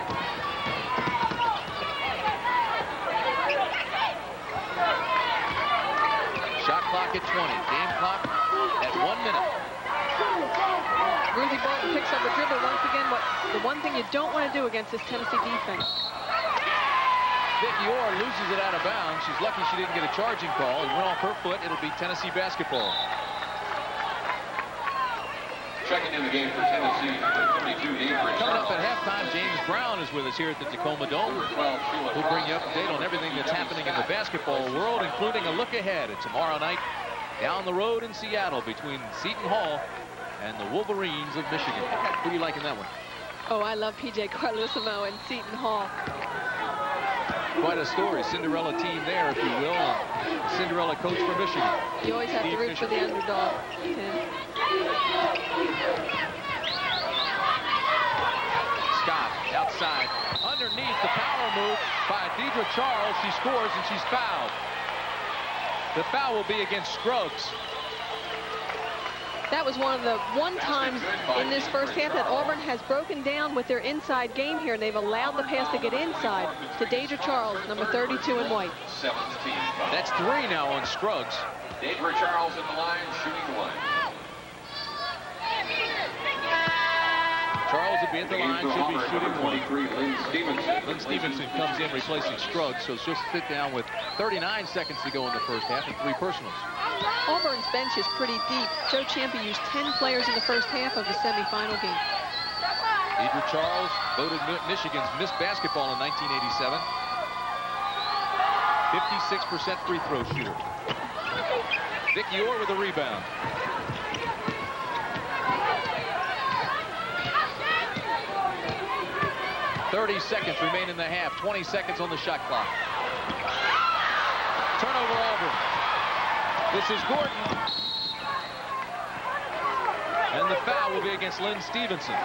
Shot clock at twenty, game clock at one minute. Ruthie Bolton picks up the dribble once again. What the one thing you don't want to do against this Tennessee defense. Vicky Orr loses it out of bounds. She's lucky she didn't get a charging call. It went off her foot. It'll be Tennessee basketball. Checking in the game for Tennessee, thirty-two Avery. Coming up at halftime, James Brown is with us here at the Tacoma Dome. We'll bring you up to date on everything that's happening in the basketball world, including a look ahead at tomorrow night down the road in Seattle between Seton Hall and the Wolverines of Michigan. What do you like in that one? Oh, I love P J Carlissimo and Seton Hall. Quite a story. Cinderella team there, if you will. And Cinderella coach for Michigan. You always have Steve to root Fisher. for the underdog, Tim. Scott outside. Underneath, the power move by Deidre Charles. She scores and she's fouled. The foul will be against Scruggs. That was one of the one times in this first half that Auburn has broken down with their inside game here, and they've allowed the pass to get inside to Deidre Charles, number thirty-two in white. seventeen. That's three now on Scruggs. Deidre Charles at the line, shooting one. Charles will be at the line. She'll be shooting one. twenty-three, Lynn Stevenson. Lynn Stevenson comes in replacing Scruggs, so she'll sit down with thirty-nine seconds to go in the first half and three personals. Auburn's bench is pretty deep. Joe Ciampi used ten players in the first half of the semifinal game. Deidre Charles, voted Michigan's Miss Basketball in nineteen eighty-seven. fifty-six percent free throw shooter. Vicky Orr with a rebound. thirty seconds remain in the half. twenty seconds on the shot clock. Turnover Auburn. This is Gordon. And the foul will be against Lynn Stevenson.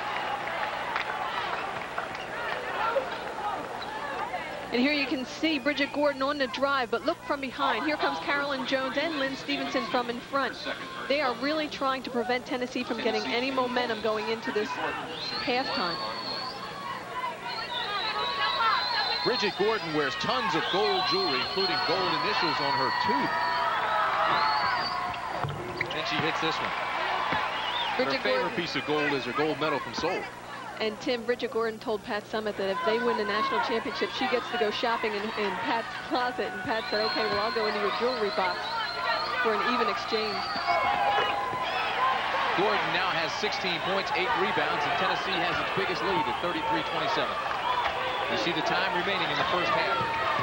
And here you can see Bridget Gordon on the drive, but look from behind. Here comes Carolyn Jones and Lynn Stevenson from in front. They are really trying to prevent Tennessee from getting any momentum going into this halftime. Bridget Gordon wears tons of gold jewelry, including gold initials on her tooth. And she hits this one. Bridget her favorite Gordon. piece of gold is her gold medal from Seoul. And Tim, Bridget Gordon told Pat Summitt that if they win the national championship, she gets to go shopping in, in Pat's closet. And Pat said, okay, well, I'll go into your jewelry box for an even exchange. Gordon now has sixteen points, eight rebounds, and Tennessee has its biggest lead at thirty-three twenty-seven. You see the time remaining in the first half.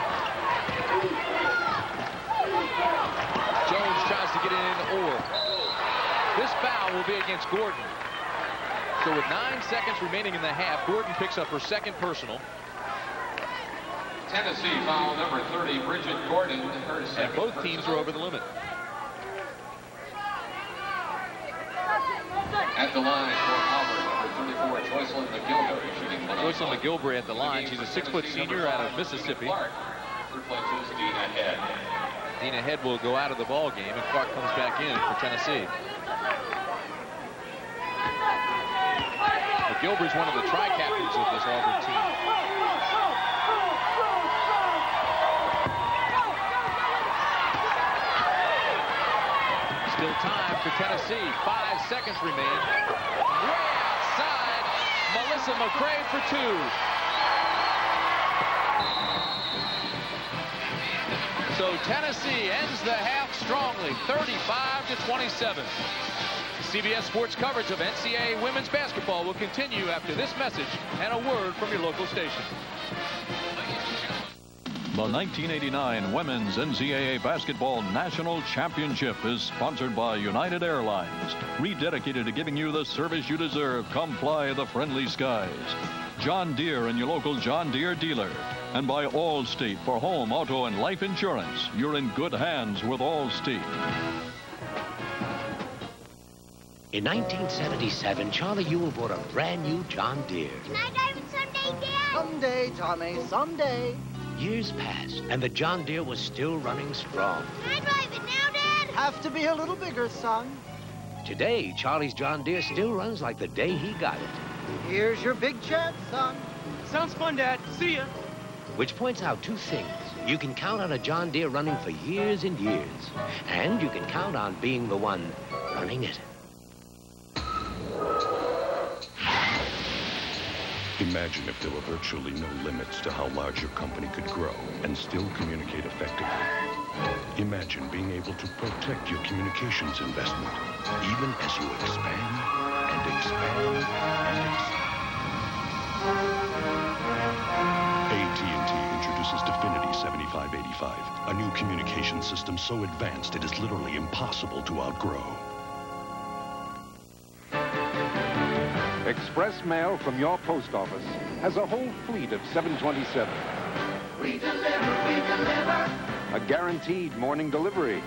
Jones tries to get it in Orr. This foul will be against Gordon. So with nine seconds remaining in the half, Gordon picks up her second personal. Tennessee foul number thirty, Bridget Gordon. Her And second both personal. teams are over the limit. At the line for Auburn, number thirty-four, Joycelyn McGilvery, shooting one. Joycelyn McGilvery at the line. She's a six-foot senior out of Mississippi. Clark replaces Dina Head. Dina Head will go out of the ball game, and Clark comes back in for Tennessee. McGilvery's one of the tri-captains of this Auburn team. Still time for Tennessee. Five seconds remain. Way outside, Melissa McCray for two. So Tennessee ends the half strongly, thirty-five to twenty-seven. C B S Sports coverage of N C double A women's basketball will continue after this message and a word from your local station. The nineteen eighty-nine Women's N C double A Basketball National Championship is sponsored by United Airlines, rededicated to giving you the service you deserve. Come fly the friendly skies. John Deere and your local John Deere dealer. And by Allstate for home, auto, and life insurance. You're in good hands with Allstate. In nineteen seventy-seven, Charlie Ewell bought a brand new John Deere. Can I drive it someday, Dad? Someday, Tommy, someday. Years passed, and the John Deere was still running strong. Can I drive it now, Dad? Have to be a little bigger, son. Today, Charlie's John Deere still runs like the day he got it. Here's your big chance, son. Sounds fun, Dad. See ya. Which points out two things. You can count on a John Deere running for years and years. And you can count on being the one running it. Imagine if there were virtually no limits to how large your company could grow and still communicate effectively. Imagine being able to protect your communications investment, even as you expand and expand and expand. A T and T introduces Definity seventy-five eighty-five. A new communication system so advanced it is literally impossible to outgrow. Express mail from your post office has a whole fleet of seven twenty-seven. We deliver, we deliver. A guaranteed morning delivery.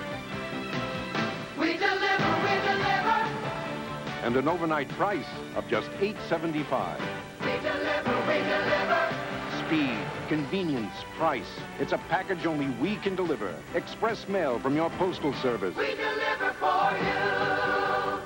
We deliver, we deliver. And an overnight price of just eight seventy-five. We deliver, we deliver. Speed, convenience, price. It's a package only we can deliver. Express mail from your postal service. We deliver for you.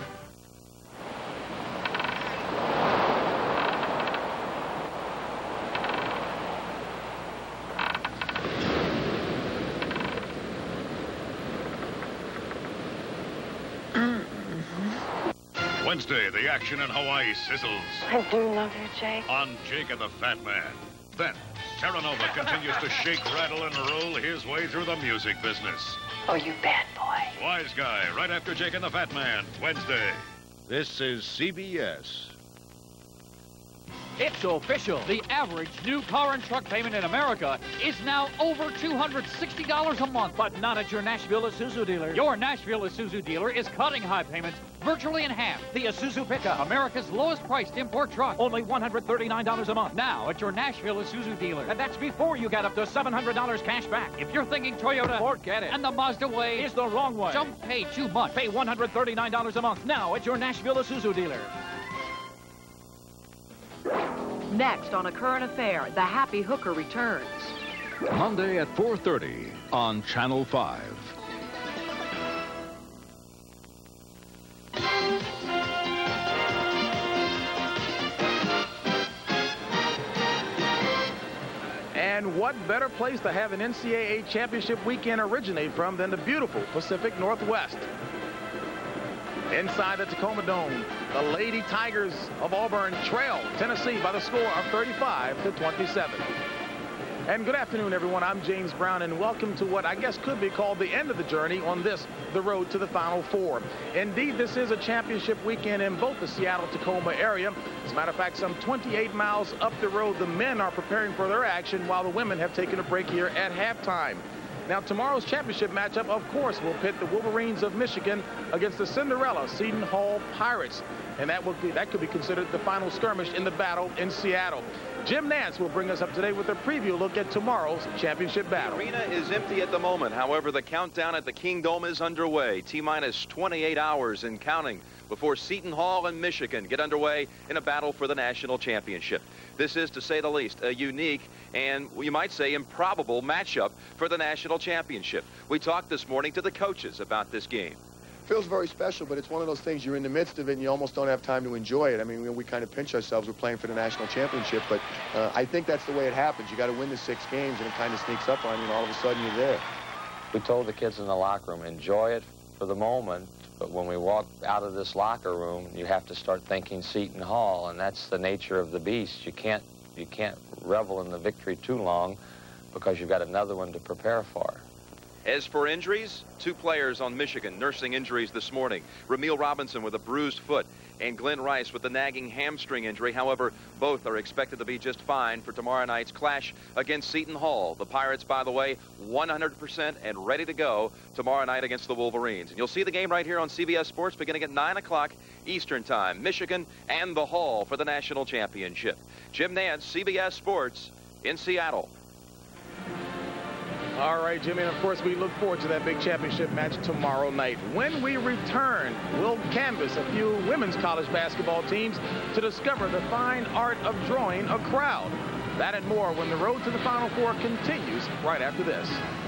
Wednesday, the action in Hawaii sizzles. I do love you, Jake. On Jake and the Fat Man. Then, Terranova continues to shake, rattle, and roll his way through the music business. Oh, you bad boy. Wise Guy, right after Jake and the Fat Man, Wednesday. This is C B S. It's official. The average new car and truck payment in America is now over two hundred sixty dollars a month. But not at your Nashville Isuzu dealer. Your Nashville Isuzu dealer is cutting high payments virtually in half. The Isuzu Pickup, America's lowest priced import truck, only one hundred thirty-nine dollars a month. Now at your Nashville Isuzu dealer. And that's before you get up to seven hundred dollars cash back. If you're thinking Toyota, forget it. And the Mazda way is the wrong way. Don't pay too much. Pay one hundred thirty-nine dollars a month now at your Nashville Isuzu dealer. Next on A Current Affair, the Happy Hooker returns. Monday at four thirty on Channel five. And what better place to have an N C double A championship weekend originate from than the beautiful Pacific Northwest. Inside the Tacoma Dome, the Lady Tigers of Auburn trail Tennessee by the score of thirty-five to twenty-seven. And good afternoon, everyone. I'm James Brown, and welcome to what I guess could be called the end of the journey on this, the road to the Final Four. Indeed, this is a championship weekend in both the Seattle-Tacoma area. As a matter of fact, some twenty-eight miles up the road, the men are preparing for their action while the women have taken a break here at halftime. Now, tomorrow's championship matchup, of course, will pit the Wolverines of Michigan against the Cinderella Seton Hall Pirates. And that will be that could be considered the final skirmish in the battle in Seattle. Jim Nance will bring us up today with a preview look at tomorrow's championship battle. The arena is empty at the moment. However, the countdown at the Kingdome is underway. T-minus twenty-eight hours and counting before Seton Hall and Michigan get underway in a battle for the national championship. This is, to say the least, a unique and, you might say, improbable matchup for the national championship. We talked this morning to the coaches about this game. Feels very special, but it's one of those things, you're in the midst of it and you almost don't have time to enjoy it. I mean, we, we kind of pinch ourselves. We're playing for the national championship, but uh, I think that's the way it happens. You got to win the six games, and it kind of sneaks up on you, and all of a sudden you're there. We told the kids in the locker room, enjoy it for the moment, but when we walk out of this locker room, you have to start thinking Seton Hall, and that's the nature of the beast. You can't, you can't revel in the victory too long because you've got another one to prepare for. As for injuries, two players on Michigan nursing injuries this morning. Ramil Robinson with a bruised foot and Glenn Rice with a nagging hamstring injury. However, both are expected to be just fine for tomorrow night's clash against Seton Hall. The Pirates, by the way, one hundred percent and ready to go tomorrow night against the Wolverines. And you'll see the game right here on C B S Sports beginning at nine o'clock Eastern Time. Michigan and the Hall for the national championship. Jim Nance, C B S Sports in Seattle. All right, Jimmy, and of course, we look forward to that big championship match tomorrow night. When we return, we'll canvass a few women's college basketball teams to discover the fine art of drawing a crowd. That and more when the road to the Final Four continues right after this.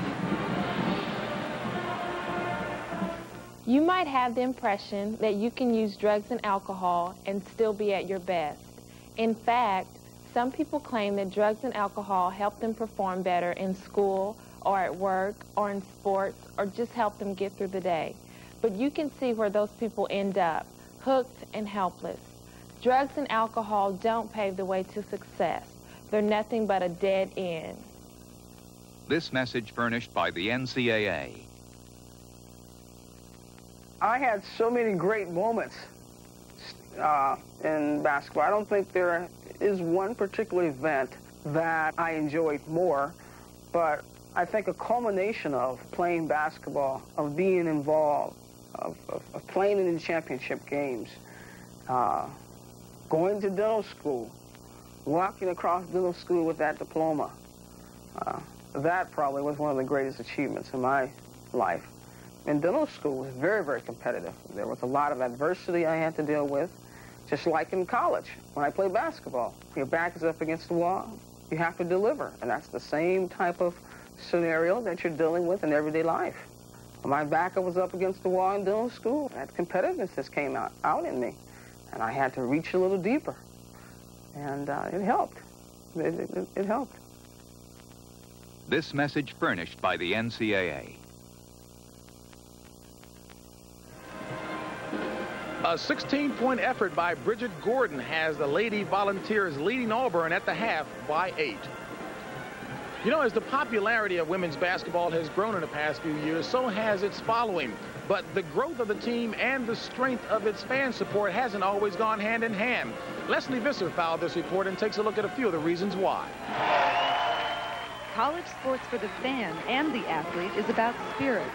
You might have the impression that you can use drugs and alcohol and still be at your best. In fact, some people claim that drugs and alcohol help them perform better in school or at work or in sports or just help them get through the day. But you can see where those people end up, hooked and helpless. Drugs and alcohol don't pave the way to success. They're nothing but a dead end. This message furnished by the N C double A. I had so many great moments uh, in basketball. I don't think there is one particular event that I enjoyed more. but I think a culmination of playing basketball, of being involved, of, of, of playing in the championship games, uh, going to dental school, walking across dental school with that diploma, uh, that probably was one of the greatest achievements in my life. And dental school was very, very competitive. There was a lot of adversity I had to deal with, just like in college when I played basketball. Your back is up against the wall, you have to deliver, and that's the same type of scenario that you're dealing with in everyday life. When my back was up against the wall in dental school, that competitiveness just came out, out in me, and I had to reach a little deeper, and uh, it helped. It, it, it helped. This message furnished by the N C double A. A sixteen-point effort by Bridget Gordon has the Lady Volunteers leading Auburn at the half by eight. You know, as the popularity of women's basketball has grown in the past few years, so has its following. But the growth of the team and the strength of its fan support hasn't always gone hand in hand. Leslie Visser filed this report and takes a look at a few of the reasons why. College sports for the fan and the athlete is about spirit.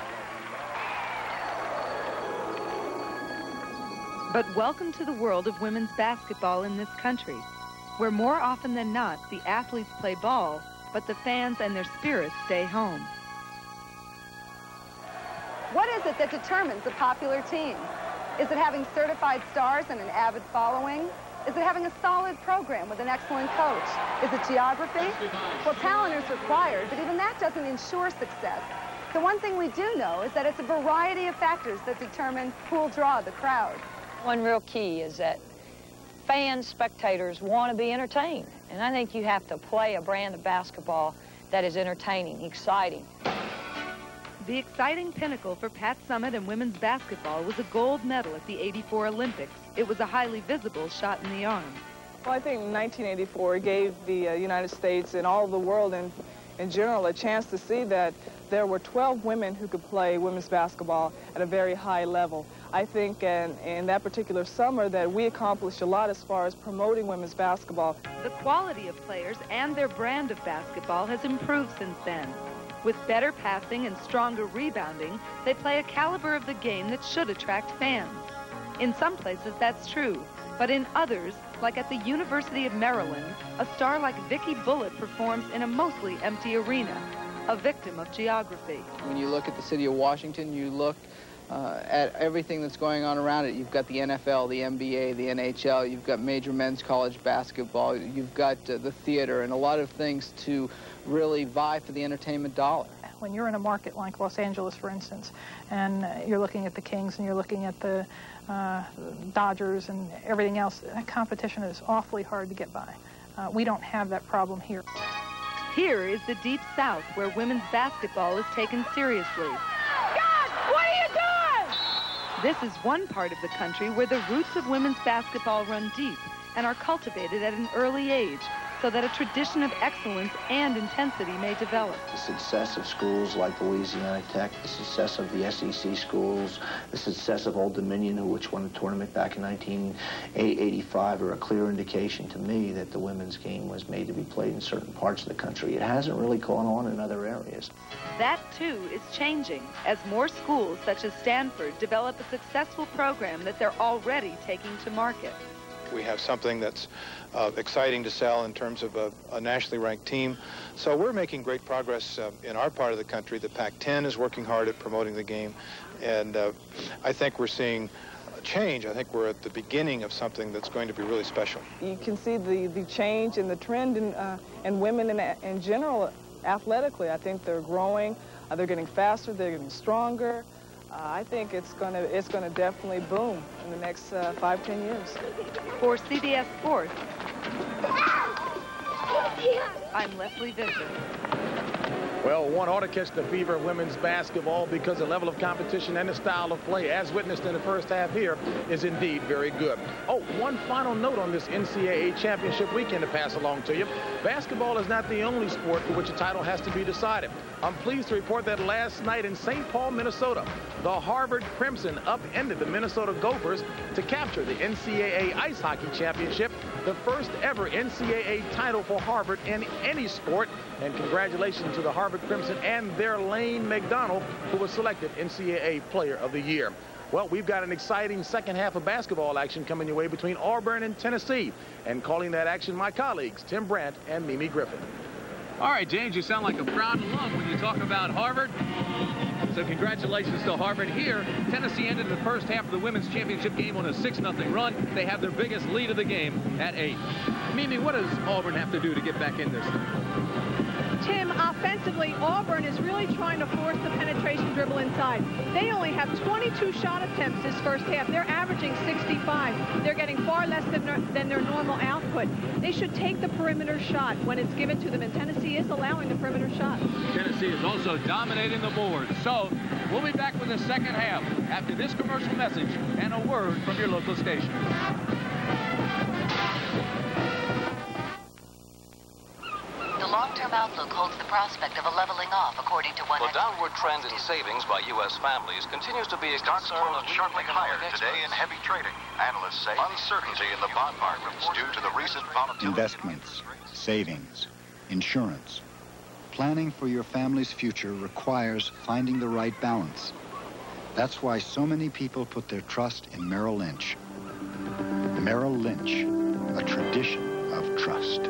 But welcome to the world of women's basketball in this country, where more often than not, the athletes play ball, but the fans and their spirits stay home. What is it that determines a popular team? Is it having certified stars and an avid following? Is it having a solid program with an excellent coach? Is it geography? Well, talent is required, but even that doesn't ensure success. The one thing we do know is that it's a variety of factors that determine who will draw the crowd. One real key is that fans, spectators want to be entertained. And I think you have to play a brand of basketball that is entertaining, exciting. The exciting pinnacle for Pat Summitt and women's basketball was a gold medal at the eighty-four Olympics. It was a highly visible shot in the arm. Well, I think nineteen eighty-four gave the uh, United States and all of the world in, in general a chance to see that there were twelve women who could play women's basketball at a very high level. I think in, in that particular summer that we accomplished a lot as far as promoting women's basketball. The quality of players and their brand of basketball has improved since then. With better passing and stronger rebounding, they play a caliber of the game that should attract fans. In some places that's true, but in others, like at the University of Maryland, a star like Vicki Bullitt performs in a mostly empty arena, a victim of geography. When you look at the city of Washington, you look uh, at everything that's going on around it. You've got the N F L, the N B A, the N H L, you've got major men's college basketball, you've got uh, the theater, and a lot of things to really vie for the entertainment dollar. When you're in a market like Los Angeles, for instance, and uh, you're looking at the Kings and you're looking at the uh, Dodgers and everything else, that competition is awfully hard to get by. Uh, we don't have that problem here. Here is the Deep South, where women's basketball is taken seriously. God, what are you doing? This is one part of the country where the roots of women's basketball run deep and are cultivated at an early age, so that a tradition of excellence and intensity may develop. The success of schools like Louisiana Tech, the success of the S E C schools, the success of Old Dominion, which won the tournament back in nineteen eighty-five, are a clear indication to me that the women's game was made to be played in certain parts of the country. It hasn't really gone on in other areas. That, too, is changing as more schools, such as Stanford, develop a successful program that they're already taking to market. We have something that's uh, exciting to sell in terms of a, a nationally ranked team. So we're making great progress uh, in our part of the country. The Pac ten is working hard at promoting the game. And uh, I think we're seeing a change. I think we're at the beginning of something that's going to be really special. You can see the, the change in the trend in, uh, in women in, in general athletically. I think they're growing. Uh, they're getting faster. They're getting stronger. Uh, I think it's going to it's going to definitely boom in the next uh, five, ten years. For C B S Sports, I'm Leslie Visser. Well, one ought to catch the fever of women's basketball because the level of competition and the style of play, as witnessed in the first half here, is indeed very good. Oh, one final note on this N C double A championship weekend to pass along to you. Basketball is not the only sport for which a title has to be decided. I'm pleased to report that last night in Saint Paul, Minnesota, the Harvard Crimson upended the Minnesota Gophers to capture the N C double A Ice Hockey Championship, the first ever N C double A title for Harvard in any sport. And congratulations to the Harvard Crimson and their Lane McDonald, who was selected N C double A Player of the Year. Well, we've got an exciting second half of basketball action coming your way between Auburn and Tennessee. And calling that action, my colleagues, Tim Brandt and Mimi Griffin. All right, James, you sound like a proud alum when you talk about Harvard. So congratulations to Harvard here. Tennessee ended the first half of the women's championship game on a six nothing run. They have their biggest lead of the game at eight. Mimi, what does Auburn have to do to get back in this? Tim, offensively, Auburn is really trying to force the penetration dribble inside. They only have twenty-two shot attempts this first half. They're averaging sixty-five. They're getting far less than, than their normal output. They should take the perimeter shot when it's given to them, and Tennessee is allowing the perimeter shot. Tennessee is also dominating the board. So we'll be back with the second half after this commercial message and a word from your local station. The long-term outlook holds the prospect of a leveling off, according to one... The downward trend in savings by U S families continues to be a concern of sharply higher today in heavy trading. Analysts say uncertainty in the bond markets due to the recent volatility... Investments, savings, insurance. Planning for your family's future requires finding the right balance. That's why so many people put their trust in Merrill Lynch. Merrill Lynch, a tradition of trust.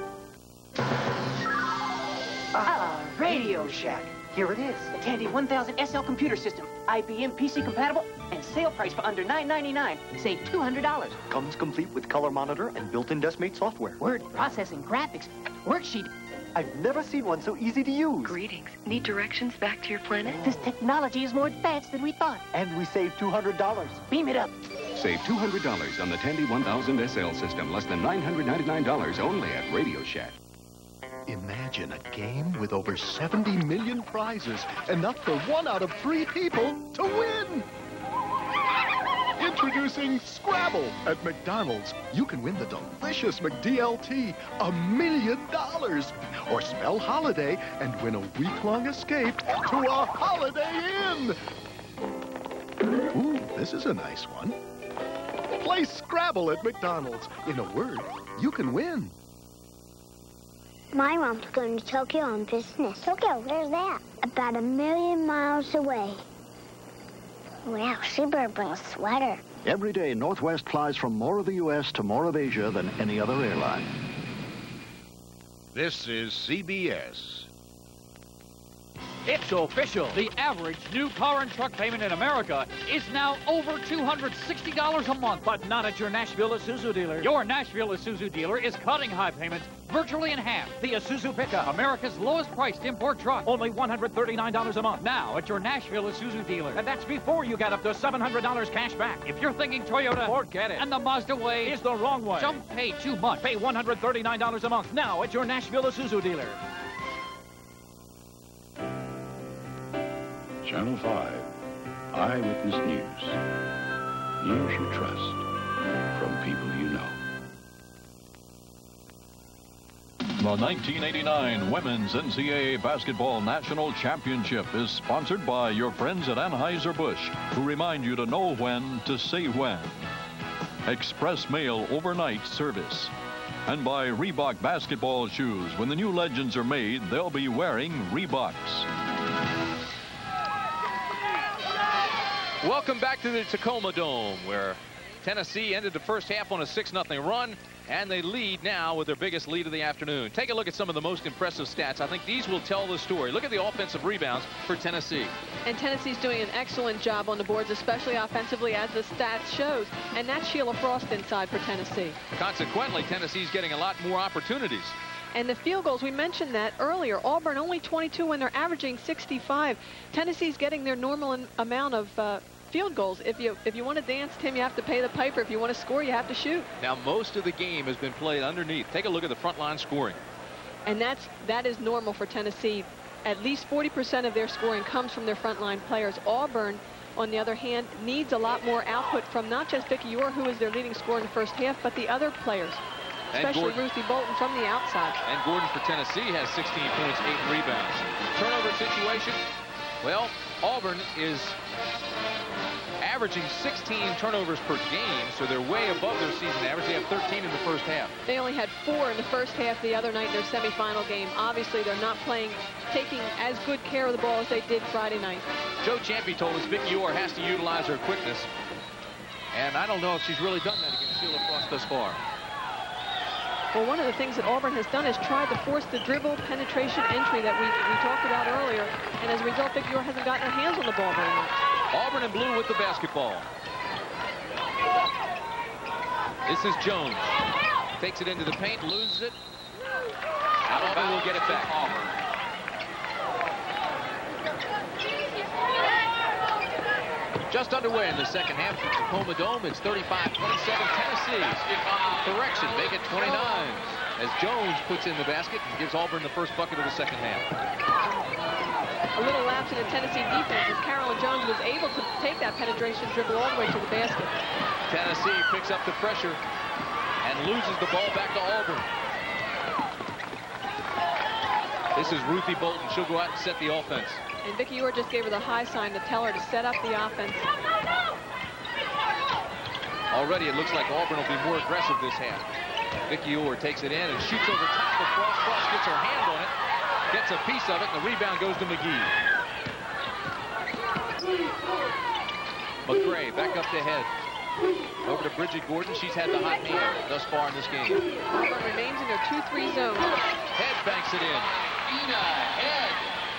Ah, Radio Shack. Here it is. The Tandy one thousand S L computer system. I B M P C compatible and sale price for under nine ninety-nine. Save two hundred dollars. Comes complete with color monitor and built-in DeskMate software. Word processing, graphics, worksheet. I've never seen one so easy to use. Greetings. Need directions back to your planet? This technology is more advanced than we thought. And we saved two hundred dollars. Beam it up. Save two hundred dollars on the Tandy one thousand S L system. Less than nine hundred ninety-nine dollars only at Radio Shack. Imagine a game with over seventy million prizes, enough for one out of three people to win. Introducing Scrabble at McDonald's. You can win the delicious McDLT, a million dollars. Or spell holiday and win a week-long escape to a Holiday Inn. Ooh, this is a nice one. Play Scrabble at McDonald's. In a word, you can win. My mom's going to Tokyo on business. Tokyo, where's that? About a million miles away. Wow, she better bring a sweater. Every day, Northwest flies from more of the U S to more of Asia than any other airline. This is C B S. It's official. The average new car and truck payment in America is now over two hundred sixty dollars a month, but not at your Nashville Isuzu dealer. Your Nashville Isuzu dealer is cutting high payments virtually in half. The Isuzu Pickup, America's lowest priced import truck, only one hundred thirty-nine dollars a month. Now at your Nashville Isuzu dealer. And that's before you get up to seven hundred dollars cash back. If you're thinking Toyota, forget it. And the Mazda way is the wrong way. Don't pay too much. Pay one hundred thirty-nine dollars a month now at your Nashville Isuzu dealer. Channel five, Eyewitness News. News you trust from people you know. The nineteen eighty-nine Women's N C double A Basketball National Championship is sponsored by your friends at Anheuser-Busch, who remind you to know when to say when. Express Mail Overnight Service. And by Reebok basketball shoes. When the new legends are made, they'll be wearing Reeboks. Welcome back to the Tacoma Dome, where Tennessee ended the first half on a six nothing run, and they lead now with their biggest lead of the afternoon. Take a look at some of the most impressive stats. I think these will tell the story. Look at the offensive rebounds for Tennessee. And Tennessee's doing an excellent job on the boards, especially offensively, as the stats shows. And that's Sheila Frost inside for Tennessee. Consequently, Tennessee's getting a lot more opportunities. And the field goals, we mentioned that earlier. Auburn only twenty-two when they're averaging sixty-five. Tennessee's getting their normal amount of uh, field goals. If you if you want to dance, Tim, you have to pay the piper. If you want to score, you have to shoot. Now, most of the game has been played underneath. Take a look at the front line scoring. And that's that is normal for Tennessee. at least forty percent of their scoring comes from their frontline players. Auburn, on the other hand, needs a lot more output from not just Vicky Orr, who is their leading scorer in the first half, but the other players, especially Ruthie Bolton from the outside. And Gordon for Tennessee has sixteen points, eight rebounds. Turnover situation, well, Auburn is averaging sixteen turnovers per game, so they're way above their season average. They have thirteen in the first half. They only had four in the first half the other night in their semifinal game. Obviously, they're not playing, taking as good care of the ball as they did Friday night. Joe Champy told us Vicky Orr has to utilize her quickness, and I don't know if she's really done that against Sheila Frost thus far. Well, one of the things that Auburn has done is tried to force the dribble penetration entry that we, we talked about earlier, and as a result, Vicky Orr hasn't gotten her hands on the ball very much. Auburn in blue with the basketball. This is Jones. Takes it into the paint, loses it. And Auburn will get it back. Auburn. Just underway in the second half from Tacoma Dome. It's thirty-five twenty-seven Tennessee. Correction, make it twenty-nine. As Jones puts in the basket and gives Auburn the first bucket of the second half. A little lapse in the Tennessee defense as Carolyn Jones was able to take that penetration dribble all the way to the basket. Tennessee picks up the pressure and loses the ball back to Auburn. This is Ruthie Bolton. She'll go out and set the offense. And Vicky Orr just gave her the high sign to tell her to set up the offense. Already it looks like Auburn will be more aggressive this half. Vicky Orr takes it in and shoots over top of Frost. Frost gets her hand on it, gets a piece of it, and the rebound goes to McGee. McCray back up the head. Over to Bridget Gordon. She's had the hot hand thus far in this game. Auburn remains in their two three zone. Head banks it in. Head.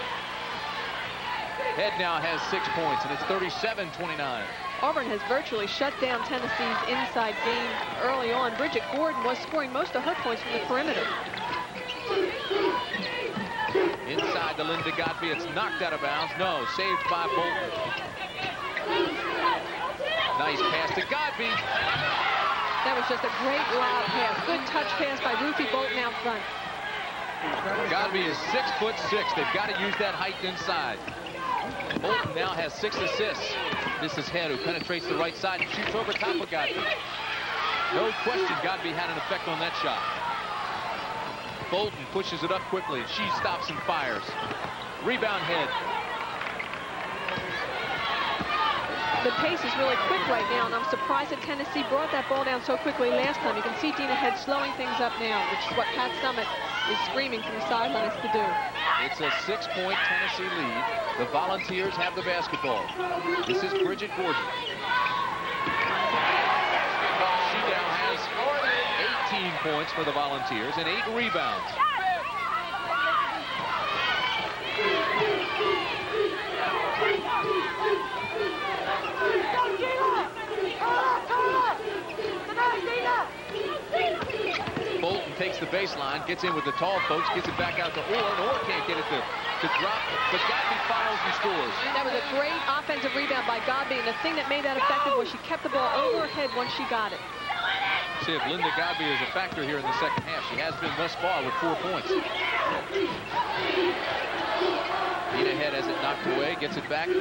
Head now has six points, and it's thirty-seven twenty-nine. Auburn has virtually shut down Tennessee's inside game early on. Bridget Gordon was scoring most of her points from the perimeter. Inside to Linda Godby. It's knocked out of bounds. No, saved by Bolton. Nice pass to Godby. That was just a great lob pass. Good touch pass by Ruthie Bolton out front. Godby is six foot six. They've got to use that height inside. Bolton now has six assists. This is Head, who penetrates the right side and shoots over top of Godby. No question Godby had an effect on that shot. Bolton pushes it up quickly. She stops and fires. Rebound Head. The pace is really quick right now, and I'm surprised that Tennessee brought that ball down so quickly last time. You can see Dina Head slowing things up now, which is what Pat Summitt is screaming from the sidelines to do. It's a six-point Tennessee lead. The Volunteers have the basketball. This is Bridget Gordon. She now has eighteen points for the Volunteers and eight rebounds. Bolton takes the baseline, gets in with the tall folks, gets it back out to Orr, and Orr can't get it to, to drop, but Godby follows and scores. That was a great offensive rebound by Godby, and the thing that made that effective was she kept the ball over her head once she got it. See if Linda Godby is a factor here in the second half. She has been thus far with four points. Dina Head has it knocked away, gets it back.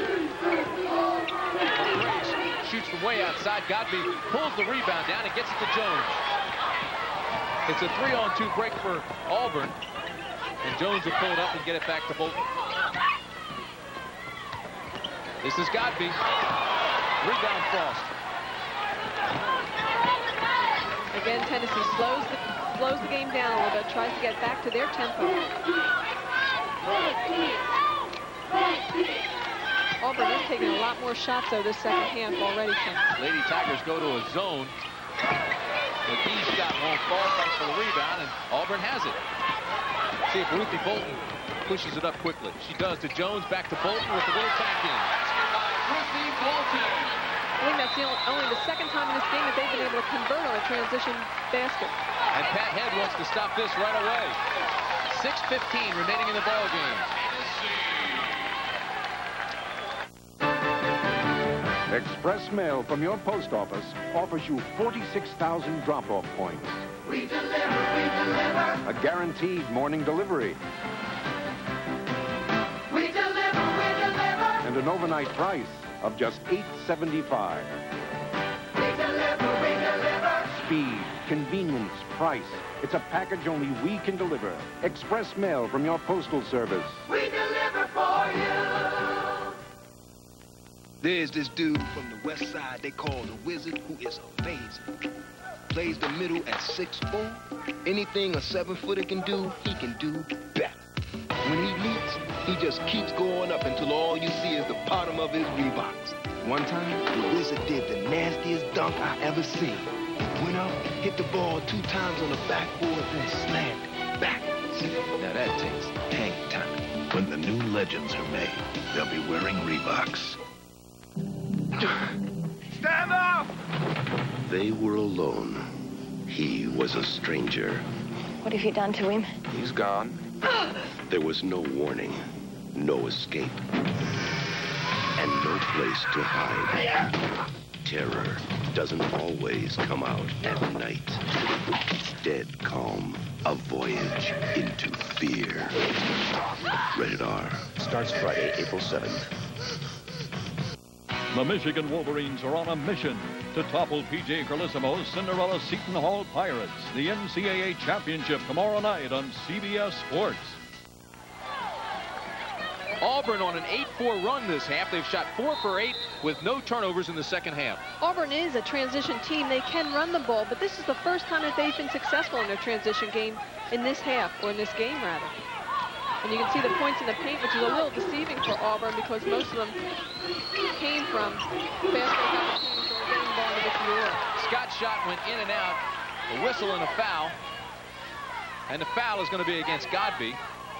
Shoots from way outside. Godby pulls the rebound down and gets it to Jones. It's a three-on-two break for Auburn, and Jones will pull it up and get it back to Bolton. This is Godby. Rebound Frost. Again, Tennessee slows the, slows the game down a little bit, tries to get back to their tempo. Auburn is taking a lot more shots, though, this second half already. Lady Tigers go to a zone. McGee's shot won't fall, thanks for the rebound, and Auburn has it. See if Ruthie Bolton pushes it up quickly. She does to Jones, back to Bolton with a little tap in. Ruthie Bolton. I think that's the only, only the second time in this game that they've been able to convert on a transition basket. And Pat Head wants to stop this right away. six fifteen remaining in the ball game. Express mail from your post office offers you forty-six thousand drop-off points. We deliver, we deliver. A guaranteed morning delivery. and an overnight price of just eight seventy-five. We deliver, we deliver. Speed, convenience, price. It's a package only we can deliver. Express mail from your postal service. We deliver for you. There's this dude from the west side they call the Wizard, who is amazing. Plays the middle at six foot four. Anything a seven-footer can do, he can do better. When he leaps, he just keeps going up until all you see is the bottom of his Reeboks. One time, the Wizard did the nastiest dunk I ever seen. Went up, hit the ball two times on the backboard, then slammed back. Now that takes hang time. When the new legends are made, they'll be wearing Reeboks. Stand up! They were alone. He was a stranger. What have you done to him? He's gone. There was no warning, no escape, and no place to hide. Terror doesn't always come out at night. Dead calm, a voyage into fear. Rated R. Starts Friday, April seventh. The Michigan Wolverines are on a mission to topple P J Carlissimo's Cinderella Seton Hall Pirates. The N C double A Championship tomorrow night on C B S Sports. Auburn on an eight four run this half. They've shot four for eight with no turnovers in the second half. Auburn is a transition team. They can run the ball, but this is the first time that they've been successful in their transition game in this half, or in this game, rather. And you can see the points in the paint, which is a little deceiving for Auburn because most of them came from fast break opportunities or getting the ball into the floor. Scott's shot went in and out. A whistle and a foul. And the foul is going to be against Godby.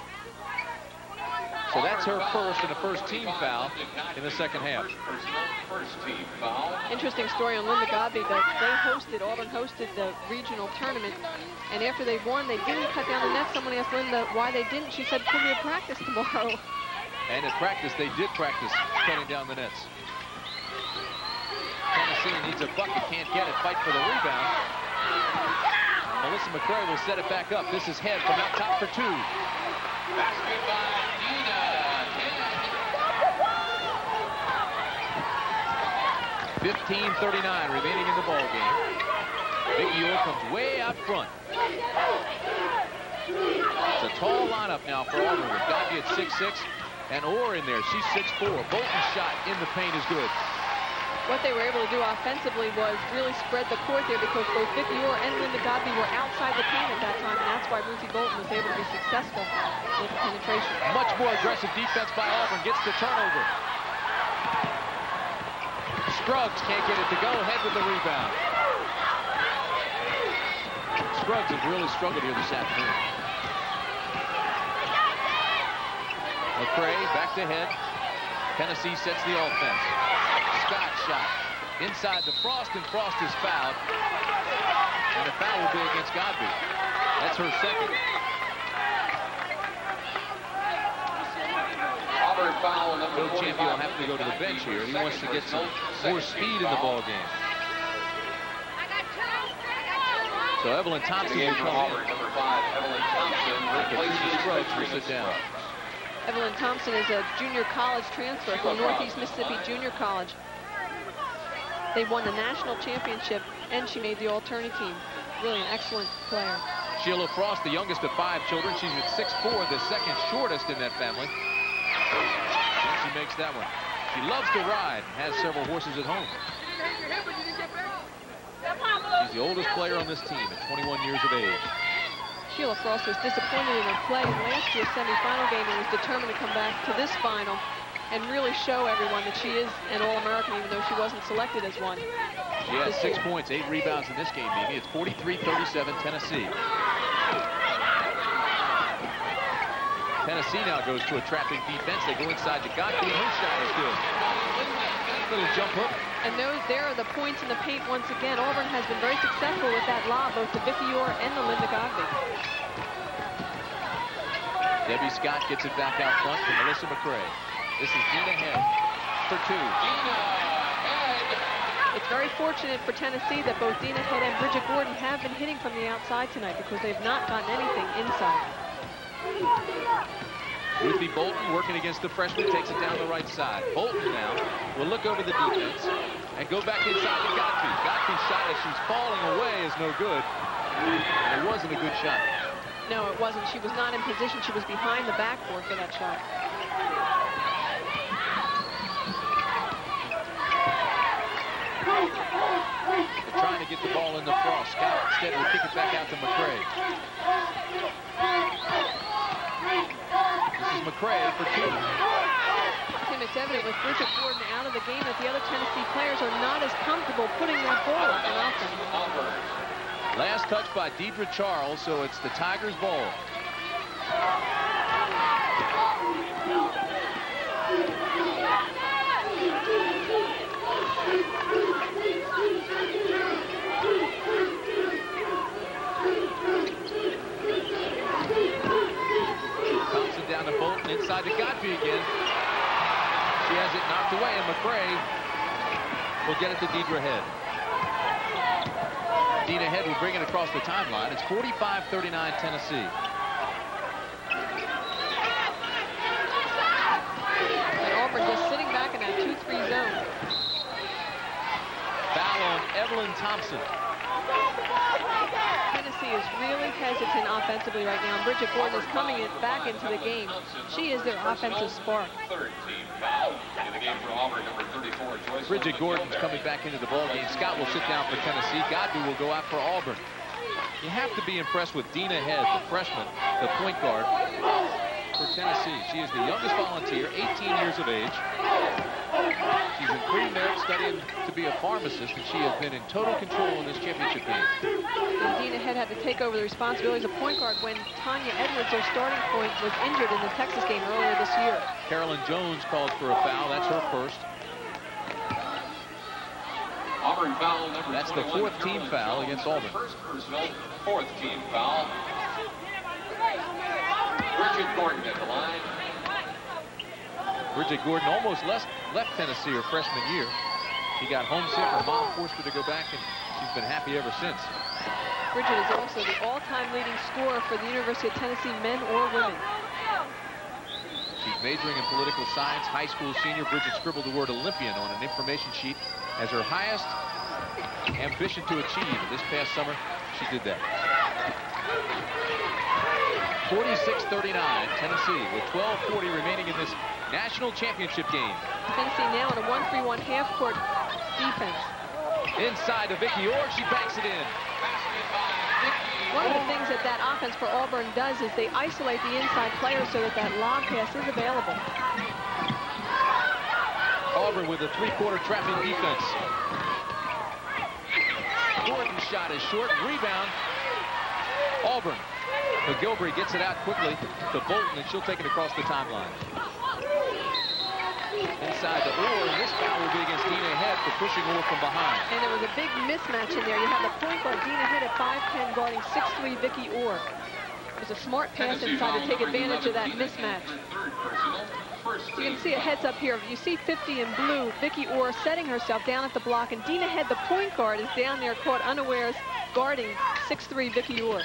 So that's her first and a first team foul in the second half. Interesting story on Linda Godby that they hosted, Auburn hosted the regional tournament, and after they won, they didn't cut down the net. Someone asked Linda why they didn't. She said, "Could we have practice tomorrow?" And at practice, they did practice cutting down the nets. Tennessee needs a bucket, can't get it, fight for the rebound. Melissa McCray will set it back up. This is Head from out top for two. Basket by Dina. fifteen thirty-nine remaining in the ball game. Vicky Orr comes way out front. It's a tall lineup now for Auburn with Godby at six six and Orr in there. She's six four. Bolton's shot in the paint is good. What they were able to do offensively was really spread the court there because both Vicky Orr and Linda Godby were outside the paint at that time, and that's why Ruthie Bolton was able to be successful with the penetration. Much more aggressive defense by Auburn. Gets the turnover. Scruggs can't get it to go. Head with the rebound. Scruggs has really struggled here this afternoon. McCray back to Head. Tennessee sets the offense. Scott shot inside to Frost, and Frost is fouled. And the foul will be against Godby. That's her second. Auburn foul number Bill Champion will have to go to the bench here. He wants to get some more speed in the ball game. So Evelyn Thompson will come in. Number five, Evelyn Thompson replaces Scruggs will sit down. Evelyn Thompson is a junior college transfer from Northeast Mississippi Junior College. They won the national championship, and she made the all-tourney team. Really an excellent player. Sheila Frost, the youngest of five children. She's at six four, the second shortest in that family. And she makes that one. She loves to ride and has several horses at home. She's the oldest player on this team at twenty-one years of age. Sheila Frost was disappointed in her play in last year's semifinal game and was determined to come back to this final and really show everyone that she is an All-American, even though she wasn't selected as one. She has six points, eight rebounds in this game, Mimi. It's forty-three thirty-seven Tennessee. Tennessee now goes to a trapping defense. They go inside to Godby, and her shot is good. Little jump hook. And those there are the points in the paint once again. Auburn has been very successful with that lob, both to Vicky Orr and to Linda Godby. Debbie Scott gets it back out front to Melissa McCray. This is Dina Head for two. It's very fortunate for Tennessee that both Dina Head and Bridget Gordon have been hitting from the outside tonight because they've not gotten anything inside. Ruthie Bolton working against the freshman, takes it down the right side. Bolton now will look over the defense and go back inside to Godfrey. Godfrey's shot as she's falling away is no good. And it wasn't a good shot. No, it wasn't. She was not in position. She was behind the backboard for that shot. They're trying to get the ball in the frost. Scott instead will kick it back out to McCray. This is McCray for two. Tim, it's evident with Bridget Gordon out of the game that the other Tennessee players are not as comfortable putting that ball in offense. Last touch by Deidre Charles, so it's the Tigers' ball. Thompson down to Bolton, inside to Godfrey again. She has it knocked away, and McCray will get it to Deidre Head. Dina Head will bring it across the timeline. It's forty-five thirty-nine Tennessee. And Auburn just sitting back in that two three zone. Foul on Evelyn Thompson. Tennessee is really hesitant offensively right now. Bridget Gordon is coming in, back into the game. She is their offensive spark. Bridget Gordon's coming back into the ballgame. Scott will sit down for Tennessee. Godby will go out for Auburn. You have to be impressed with Dina Head, the freshman, the point guard for Tennessee. She is the youngest volunteer, eighteen years of age. She's in pre-med studying to be a pharmacist, and she has been in total control in this championship game. And Dina Head had to take over the responsibilities of point guard when Tanya Edwards, their starting point, was injured in the Texas game earlier this year. Carolyn Jones called for a foul. That's her first. Auburn foul number That's the fourth team foul against Auburn. First personal, fourth team foul. Bridget Gordon at the line. Bridget Gordon almost left, left Tennessee her freshman year. She got homesick. Her mom forced her to go back, and she's been happy ever since. Bridget is also the all-time leading scorer for the University of Tennessee, men or women. She's majoring in political science. High school senior Bridget scribbled the word Olympian on an information sheet as her highest ambition to achieve. And this past summer, she did that. forty-six thirty-nine, Tennessee, with twelve forty remaining in this national championship game. Tennessee now in a one three one half-court defense. Inside to Vicky Orr, she banks it in. One of the things that that offense for Auburn does is they isolate the inside player so that that lob pass is available. Auburn with a three-quarter trapping defense. Gordon's shot is short. Rebound. Auburn. McGilvery gets it out quickly to Bolton, and she'll take it across the timeline. Inside to Orr, and this foul will be against Dina Head for pushing Orr from behind. And there was a big mismatch in there. You have the point guard Dina Head at five ten guarding six three Vicky Orr. It was a smart pass inside to take advantage of that mismatch. You can see a heads up here. You see fifty in blue, Vicky Orr setting herself down at the block, and Dina Head, the point guard, is down there caught unawares guarding six three Vicky Orr.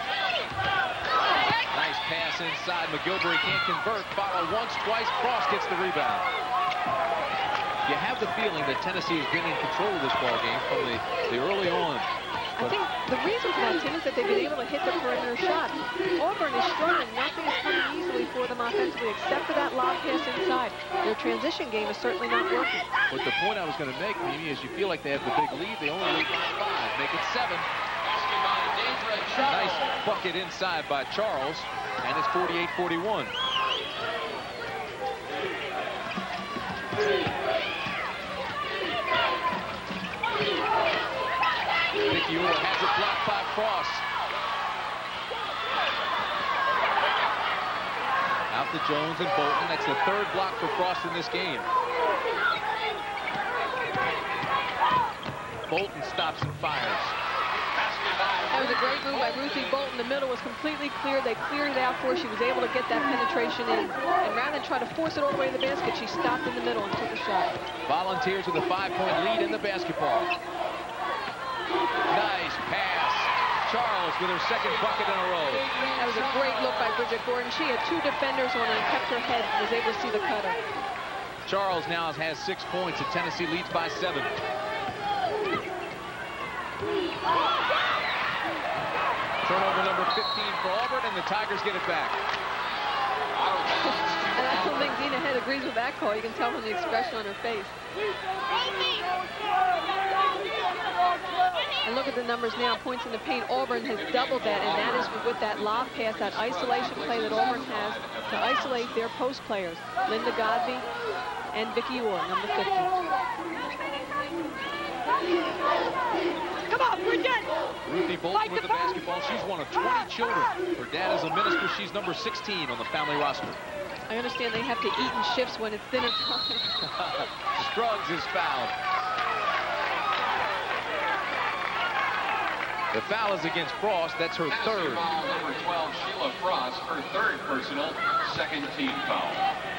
Nice pass inside. McGilvery can't convert. Follow once, twice. Cross gets the rebound. You have the feeling that Tennessee has been in control of this ball game from the, the early on. I think the reason for that, Tim, is that they've been able to hit the perimeter shot. Auburn is struggling. Nothing is coming easily for them offensively except for that lob pass inside. Their transition game is certainly not working. But the point I was going to make, Mimi, is you feel like they have the big lead. They only lead by five. Make it seven. Nice bucket inside by Charles, and it's forty-eight forty-one. Vicky Orr has it blocked by Cross. Out to Jones and Bolton. That's the third block for Cross in this game. Bolton stops and fires. That was a great move by Ruthie Bolton. The middle was completely clear. They cleared it out for her. She was able to get that penetration in. And rather than try to force it all the way to the basket, she stopped in the middle and took a shot. Volunteers with a five-point lead in the basketball. Nice pass Charles with her second bucket in a row. That was a great look by Bridget Gordon. She had two defenders on her and kept her head and was able to see the cutter. Charles now has six points, and Tennessee leads by seven. Turnover number fifteen for Auburn, and the Tigers get it back. And I don't think Dina Head agrees with that call. You can tell from the expression on her face. And look at the numbers now. Points in the paint. Auburn has doubled that, and that is with that lob pass, that isolation play that Auburn has to isolate their post players. Linda Godby and Vicky Orr, number fifty. Come on, Bridget! Ruthie Bolton with the basketball. She's one of twenty children. Her dad is a minister. She's number sixteen on the family roster. I understand they have to eat in shifts when it's dinner time. Scruggs is fouled. The foul is against Frost. That's her third. Foul number twelve, Sheila Frost, her third personal, second team foul.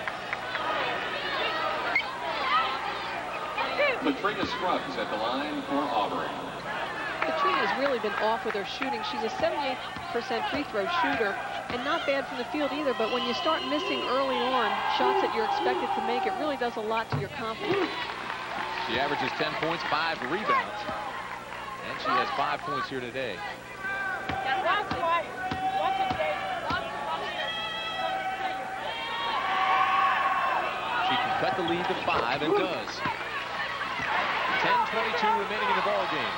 Katrina Scruggs at the line for Auburn. Katrina's really been off with her shooting. She's a seventy-eight percent free throw shooter and not bad from the field either, but when you start missing early on shots that you're expected to make, it really does a lot to your confidence. She averages ten points, five rebounds, and she has five points here today. She can cut the lead to five and does. ten twenty-two remaining in the ball game.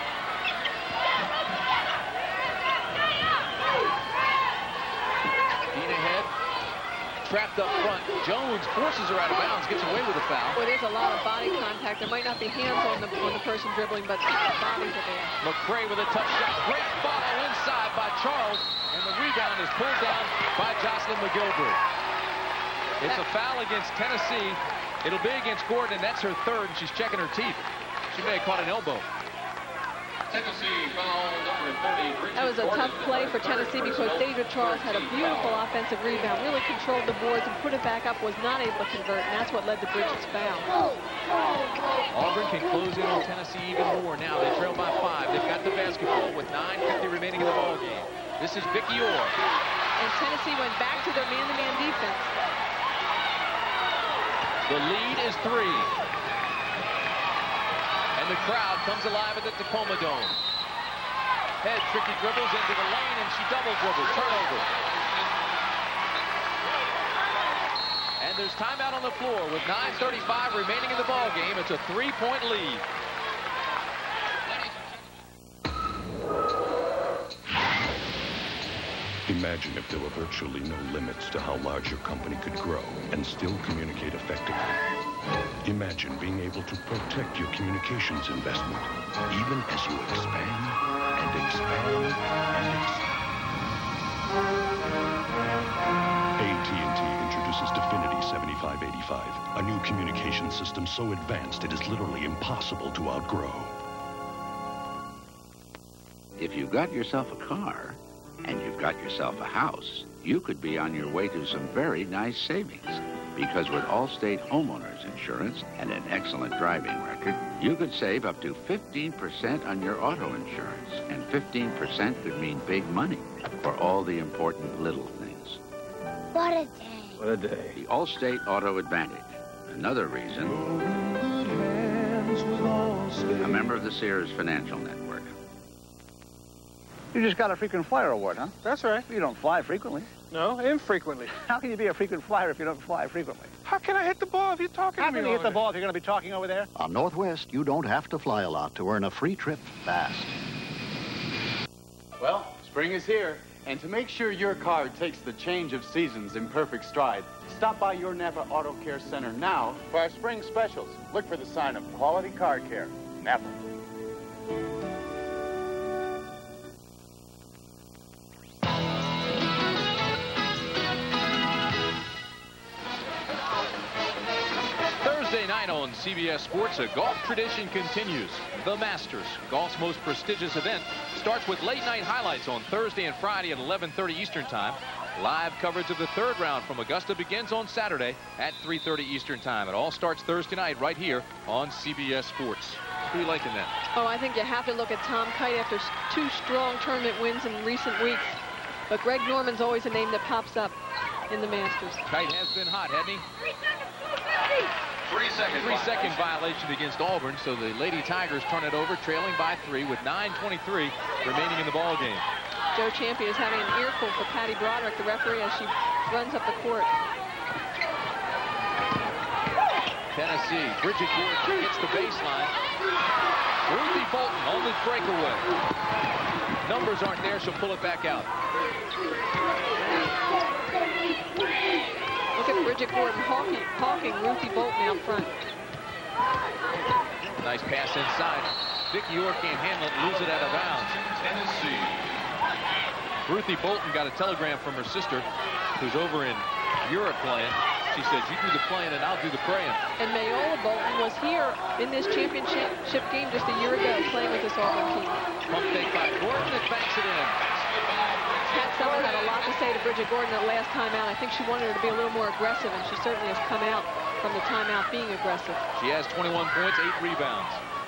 Dina Head trapped up front. Jones forces her out of bounds, gets away with a foul. Well, there's a lot of body contact. There might not be hands on the on the person dribbling, but bodies are there. McCray with a touch shot. Great follow inside by Charles, and the rebound is pulled down by Jocelyn McGilvery. It's a foul against Tennessee. It'll be against Gordon, and that's her third, and she's checking her teeth. She may have caught an elbow. Tennessee foul number thirty. That was a tough play for Tennessee because Deidre Charles had a beautiful offensive rebound, really controlled the boards and put it back up, was not able to convert, and that's what led to Bridget's foul. Auburn can close in on Tennessee even more now. They trail by five. They've got the basketball with nine fifty remaining in the ball game. This is Vicky Orr. And Tennessee went back to their man-to-man defense. The lead is three. And the crowd comes alive at the Tacoma Dome. Head tricky dribbles into the lane, and she double dribbles. Turnover. And there's timeout on the floor with nine thirty-five remaining in the ball game. It's a three-point lead. Imagine if there were virtually no limits to how large your company could grow and still communicate effectively. Imagine being able to protect your communications investment, even as you expand and expand and expand. A T and T introduces Definity seventy-five eighty-five, a new communication system so advanced it is literally impossible to outgrow. If you've got yourself a car, and you've got yourself a house, you could be on your way to some very nice savings. Because with Allstate Homeowners Insurance and an excellent driving record, you could save up to fifteen percent on your auto insurance. And fifteen percent could mean big money for all the important little things. What a day. What a day. The Allstate Auto Advantage. Another reason. A member of the Sears Financial Network. You just got a frequent flyer award, huh? That's right. You don't fly frequently. No, infrequently. How can you be a frequent flyer if you don't fly frequently? How can I hit the ball if you're talking How to me? can you hit the over ball if you're going to be talking over there? On Northwest, you don't have to fly a lot to earn a free trip fast. Well, spring is here, and to make sure your car takes the change of seasons in perfect stride, stop by your Napa Auto Care Center now for our spring specials. Look for the sign of Quality Car Care. Napa. Thursday night on C B S Sports, a golf tradition continues. The Masters, golf's most prestigious event, starts with late-night highlights on Thursday and Friday at eleven thirty Eastern Time. Live coverage of the third round from Augusta begins on Saturday at three thirty Eastern Time. It all starts Thursday night right here on C B S Sports. Who are you liking that? Oh, I think you have to look at Tom Kite after two strong tournament wins in recent weeks. But Greg Norman's always a name that pops up in the Masters. Kite has been hot, hasn't he? Three seconds. Three second violation against Auburn, so the Lady Tigers turn it over, trailing by three with nine twenty-three remaining in the ball game. Joe Champion is having an earful for Patty Broderick, the referee, as she runs up the court. Tennessee, Bridget Gordon hits the baseline. Ruthie Bolton on the breakaway. Numbers aren't there, she'll pull it back out. Look at Bridget Gordon hawking, hawking Ruthie Bolton out front. Nice pass inside. Vicki Orr can't handle it, lose it out of bounds. Tennessee. Ruthie Bolton got a telegram from her sister, who's over in Europe playing. She says, you do the playing and I'll do the praying. And Mayola Bolton was here in this championship game just a year ago playing with this Auburn team. Pump fake by Gordon that banks it in. Pat Summer had a lot to say to Bridget Gordon the last time out. I think she wanted her to be a little more aggressive, and she certainly has come out from the timeout being aggressive. She has twenty-one points, eight rebounds.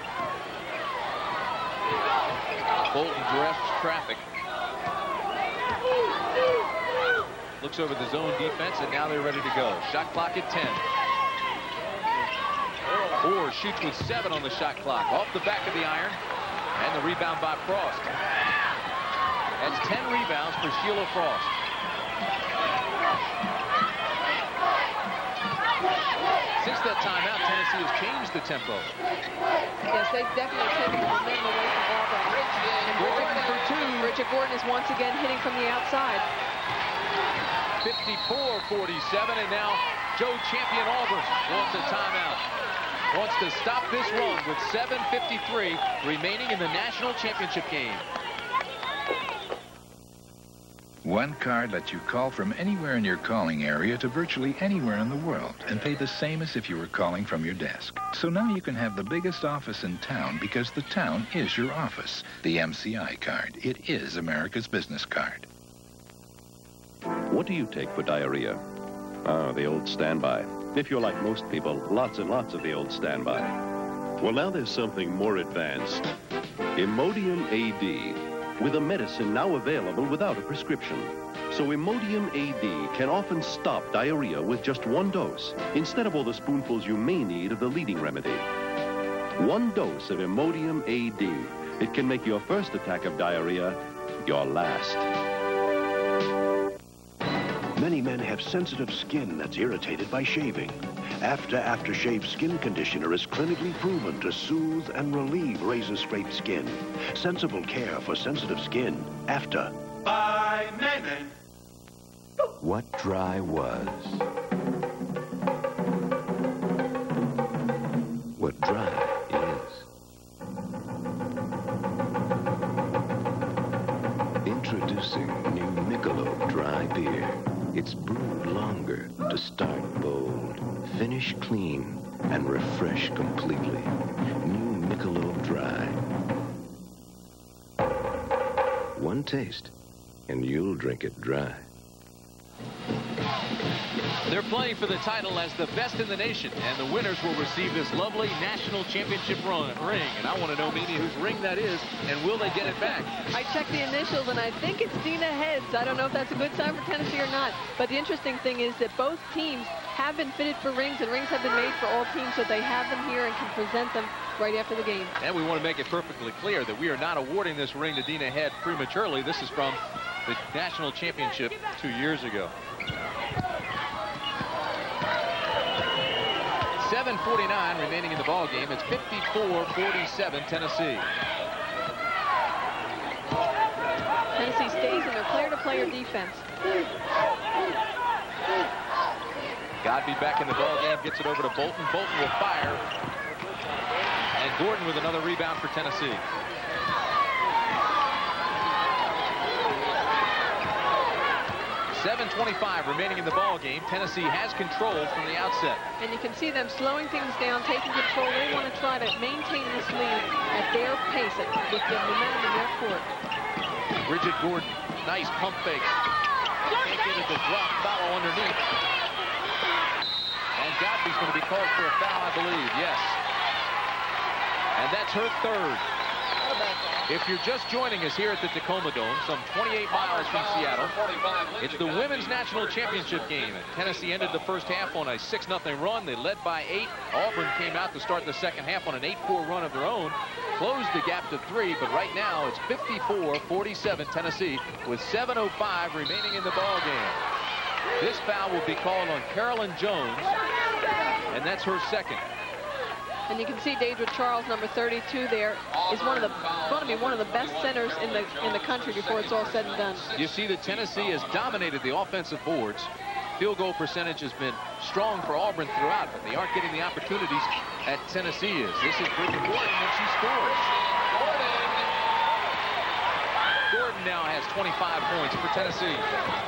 Bolton directs traffic. Looks over the zone defense, and now they're ready to go. Shot clock at ten. Orr shoots with seven on the shot clock. Off the back of the iron. And the rebound by Frost. That's ten rebounds for Sheila Frost. Since that timeout, Tennessee has changed the tempo. Yes, they've definitely taken the momentum away from Auburn. And Gordon for two. Bridget Gordon is once again hitting from the outside. fifty-four forty-seven, and now Joe Champion Auburn wants a timeout. Wants to stop this run with seven fifty-three remaining in the national championship game. One card lets you call from anywhere in your calling area to virtually anywhere in the world and pay the same as if you were calling from your desk. So now you can have the biggest office in town because the town is your office. The M C I card. It is America's business card. What do you take for diarrhea? Ah, the old standby. If you're like most people, lots and lots of the old standby. Well, now there's something more advanced. Imodium A D, with a medicine now available without a prescription. So Imodium A D can often stop diarrhea with just one dose, instead of all the spoonfuls you may need of the leading remedy. One dose of Imodium A D. It can make your first attack of diarrhea your last. Many men have sensitive skin that's irritated by shaving. After Aftershave Skin Conditioner is clinically proven to soothe and relieve razor-scraped skin. Sensible care for sensitive skin. After. By men. What dry was. What dry is. Introducing new Michelob Dry Beer. It's brewed longer to start bold, finish clean, and refresh completely. New Michelob Dry. One taste, and you'll drink it dry. They're playing for the title as the best in the nation, and the winners will receive this lovely national championship run, ring. And I want to know, Mimi, whose ring that is, and will they get it back? I checked the initials, and I think it's Dina Heads. I don't know if that's a good sign for Tennessee or not. But the interesting thing is that both teams have been fitted for rings, and rings have been made for all teams, so they have them here and can present them right after the game. And we want to make it perfectly clear that we are not awarding this ring to Dina Head prematurely. This is from the national championship two years ago. seven forty-nine remaining in the ball game. It's fifty-four forty-seven Tennessee. Tennessee stays in their player-to-player defense. Godby back in the ball game, gets it over to Bolton. Bolton will fire. And Gordon with another rebound for Tennessee. seven twenty-five remaining in the ball game. Tennessee has control from the outset. And you can see them slowing things down, taking control. They want to try to maintain this lead at their pace, at, with the momentum in their court. Bridget Gordon, nice pump fake. Can't get it to drop, foul underneath. And Godby's going to be called for a foul, I believe. Yes. And that's her third. If you're just joining us here at the Tacoma Dome, some twenty-eight miles from Seattle, it's the Women's National Championship game. Tennessee ended the first half on a six nothing run. They led by eight. Auburn came out to start the second half on an eight four run of their own. Closed the gap to three, but right now it's fifty-four forty-seven Tennessee with seven oh five remaining in the ball game. This foul will be called on Carolyn Jones, and that's her second. And you can see Deidre Charles, number thirty-two, there is one of the going to be one of the best centers in the in the country before it's all said and done. You see that Tennessee has dominated the offensive boards. Field goal percentage has been strong for Auburn throughout, but they aren't getting the opportunities that Tennessee is. This is Bridget Gordon, and she scores. Gordon now has twenty-five points for Tennessee.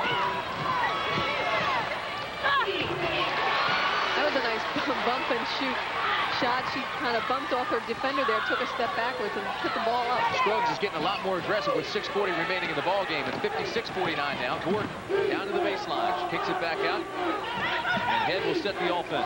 That was a nice bump and shoot shot. She kind of bumped off her defender there, took a step backwards, and put the ball up. Scruggs is getting a lot more aggressive with six forty remaining in the ball game. It's fifty-six forty-nine now. Gordon down to the baseline. She kicks it back out, and Head will set the offense.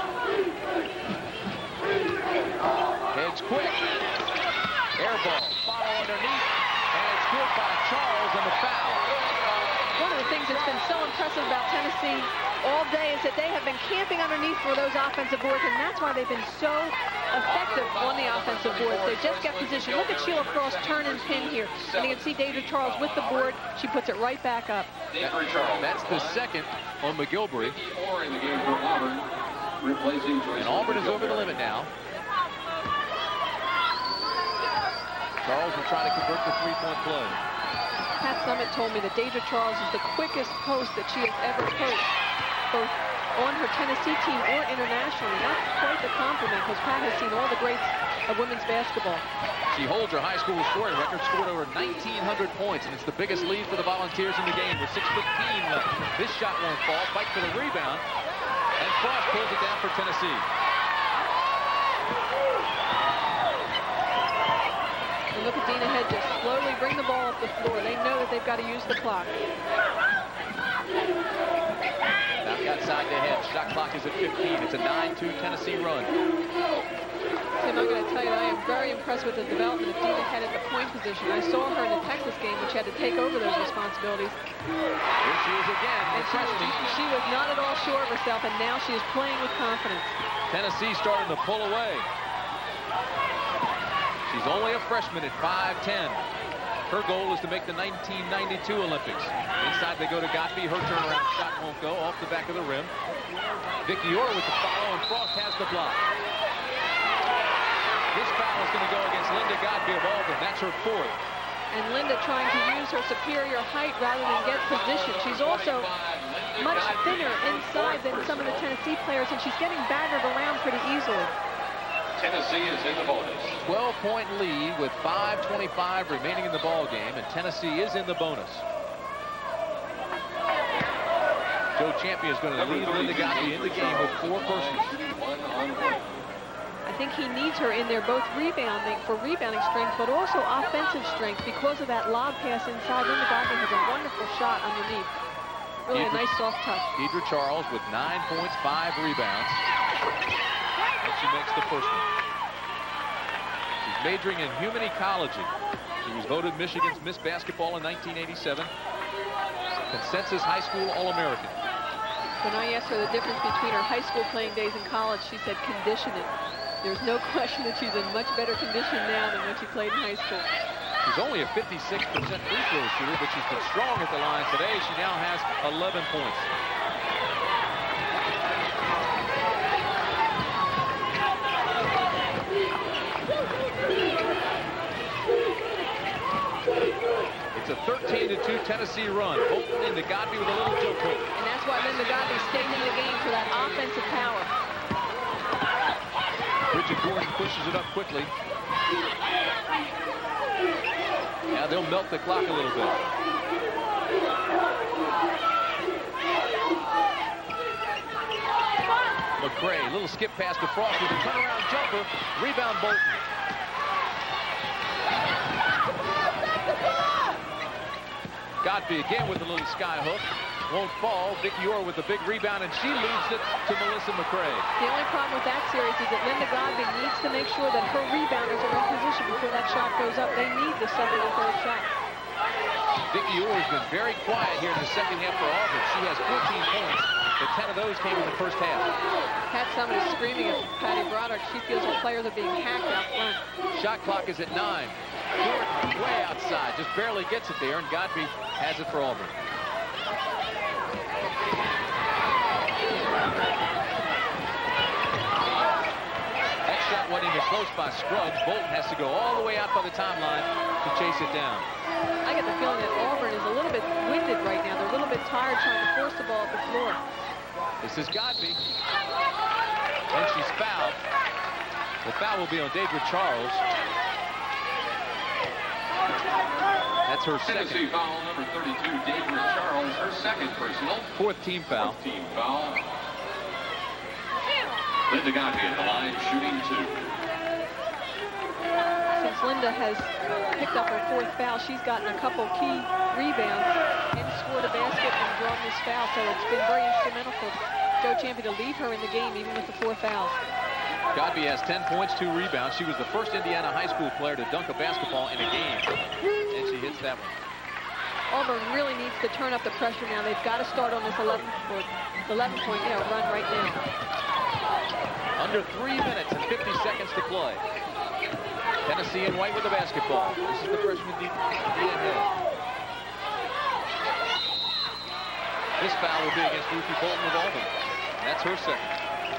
Head's quick. Air ball. Follow underneath, and it's good by Charles on the foul. One of the things that's been so impressive about Tennessee all day is that they have been camping underneath for those offensive boards, and that's why they've been so effective on the offensive boards. They just get position. Look at Sheila Cross turn and pin here. And you can see Deidre Charles with the board. She puts it right back up. That, that's the second on McGilvery. And Auburn is over the limit now. Charles will try to convert the three-point play. Pat Summitt told me that Deidre Charles is the quickest post that she has ever coached, both on her Tennessee team or internationally. That's quite the compliment, because Pat has seen all the greats of women's basketball. She holds her high school scoring record, scored over nineteen hundred points, and it's the biggest lead for the Volunteers in the game with six fifteen left. This shot won't fall. Fight for the rebound, and Cross pulls it down for Tennessee. And look at Dina Head just slowly bring the ball up the floor. They know that they've got to use the clock. Back outside the Head. Shot clock is at fifteen. It's a nine two Tennessee run. Tim, I'm going to tell you, I am very impressed with the development of Dina Head at the point position. I saw her in the Texas game, which had to take over those responsibilities. Here she is again, the freshman. She was not at all sure of herself, and now she is playing with confidence. Tennessee starting to pull away. She's only a freshman at five ten. Her goal is to make the nineteen ninety-two Olympics. Inside they go to Godby. Her turnaround shot won't go. Off the back of the rim. Vicky Orr with the follow, and Frost has the block. This foul is going to go against Linda Godby of Auburn. That's her fourth. And Linda trying to use her superior height rather than get position. She's also much thinner inside than some of the Tennessee players, and she's getting battered around pretty easily. Tennessee is in the bonus. twelve point lead with five twenty-five remaining in the ball game, and Tennessee is in the bonus. Joe Champion is going to lead Linda Godby in the game with four persons. I think he needs her in there both rebounding for rebounding strength, but also offensive strength because of that lob pass inside. Linda Godby has a wonderful shot underneath. Really Deidre, a nice soft touch. Deidre Charles with nine points, five rebounds. And she makes the first one. She's majoring in human ecology. She was voted Michigan's Miss Basketball in nineteen eighty-seven. Consensus High School All-American. When I asked her the difference between her high school playing days and college, she said conditioning. There's no question that she's in much better condition now than when she played in high school. She's only a fifty-six percent free throw shooter, but she's been strong at the line today. She now has eleven points. It's a thirteen to two Tennessee run. Bolton into Godby with a little tilt hook. And that's why Linda Godby stayed in the game for that offensive power. Bridget Gordon pushes it up quickly. Now they'll melt the clock a little bit. McCray, little skip pass to Frost with a turnaround jumper. Rebound Bolton. Godby again with a little sky hook. won't fall. Vicky Orr with a big rebound, and she leaves it to Melissa McCray. The only problem with that series is that Linda Godby needs to make sure that her rebounders are in position before that shot goes up. They need the second or third shot. Vicky Orr has been very quiet here in the second half for Auburn. She has fourteen points, but ten of those came in the first half. Pat Summit is screaming at Patty Broderick. She feels her players are being hacked out front. Shot clock is at nine. Gordon way outside, just barely gets it there, and Godby has it for Auburn. That shot went into close by Scruggs. Bolton has to go all the way out by the timeline to chase it down. I get the feeling that Auburn is a little bit winded right now. They're a little bit tired trying to force the ball at the floor. This is Godby. And she's fouled. The foul will be on Deidre Charles. That's her second. Tennessee foul number thirty-two, Deidre Charles, her second personal. Fourth team foul. Fourth team foul. Linda Godby at the line, shooting two. Since Linda has picked up her fourth foul, she's gotten a couple key rebounds and scored a basket and drawn this foul, so it's been very instrumental for Joe Champion to leave her in the game even with the four fouls. Godby has ten points, two rebounds. She was the first Indiana high school player to dunk a basketball in a game, and she hits that one. Auburn really needs to turn up the pressure now. They've got to start on this eleven point you know, run right now. Under three minutes and fifty seconds to play. Tennessee in white with the basketball. This is the freshman D N Head. This foul will be against Ruthie Bolton of Auburn. That's her second.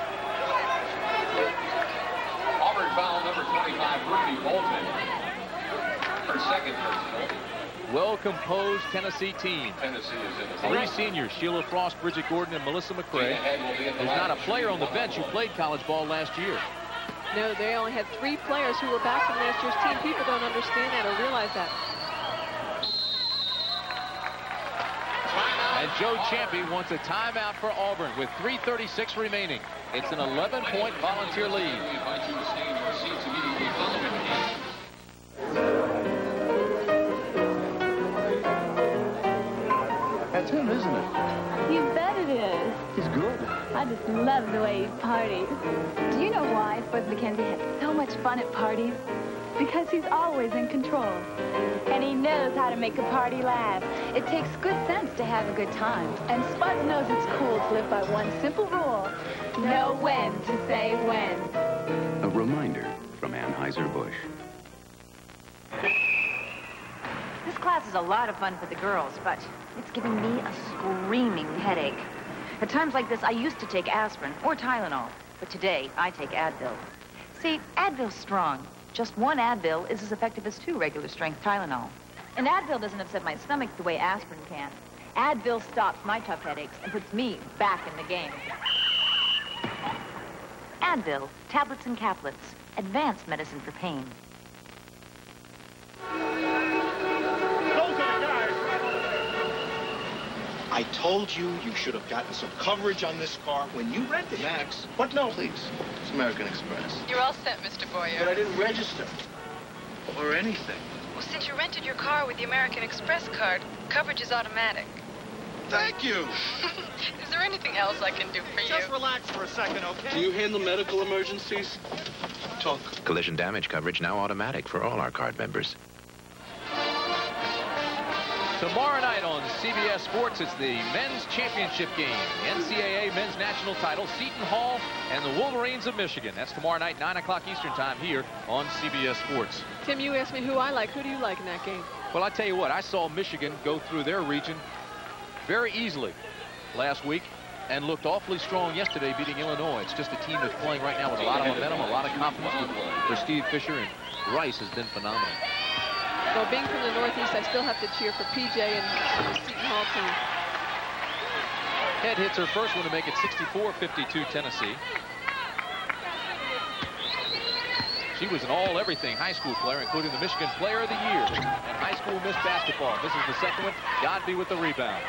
Auburn foul number twenty-five, Ruthie Bolton. Her second personal. Well-composed Tennessee team. Tennessee is in the Three seniors, Sheila Frost, Bridget Gordon, and Melissa McCray. There's not a player on the bench who played college ball last year. No, they only had three players who were back from last year's team. People don't understand that or realize that. And Joe Champy wants a timeout for Auburn with three thirty-six remaining. It's an eleven point volunteer lead. We invite you to stay in your seats immediately following the game. That's him, isn't it? You bet it is. He's good. I just love the way he parties. Do you know why Buzz McKenzie has so much fun at parties? Because he's always in control. And he knows how to make a party last. It takes good sense to have a good time. And Spud knows it's cool to live by one simple rule. Know when to say when. A reminder from Anheuser-Busch. This class is a lot of fun for the girls, but it's giving me a screaming headache. At times like this, I used to take aspirin or Tylenol, but today I take Advil. See, Advil's strong. Just one Advil is as effective as two regular-strength Tylenol. And Advil doesn't upset my stomach the way aspirin can. Advil stops my tough headaches and puts me back in the game. Advil, tablets and caplets, advanced medicine for pain. I told you you should have gotten some coverage on this car when you rented it. Max, But no. please. It's American Express. You're all set, Mister Boyer. But I didn't register. Or anything. Well, since you rented your car with the American Express card, coverage is automatic. Thank you. Is there anything else I can do for you? Just relax for a second, okay? Do you handle medical emergencies? Talk. Collision damage coverage now automatic for all our card members. Tomorrow night on C B S Sports, it's the men's championship game. The N C double A men's national title, Seton Hall and the Wolverines of Michigan. That's tomorrow night, nine o'clock Eastern time here on C B S Sports. Tim, you asked me who I like. Who do you like in that game? Well, I tell you what, I saw Michigan go through their region very easily last week and looked awfully strong yesterday beating Illinois. It's just a team that's playing right now with a lot of momentum, a lot of confidence for Steve Fisher, and Rice has been phenomenal. Well, being from the Northeast, I still have to cheer for P J and the Seton Hall team. Head hits her first one to make it sixty-four fifty-two Tennessee. She was an all-everything high school player, including the Michigan Player of the Year and high school Miss Basketball. This is the second one. Godby with the rebound.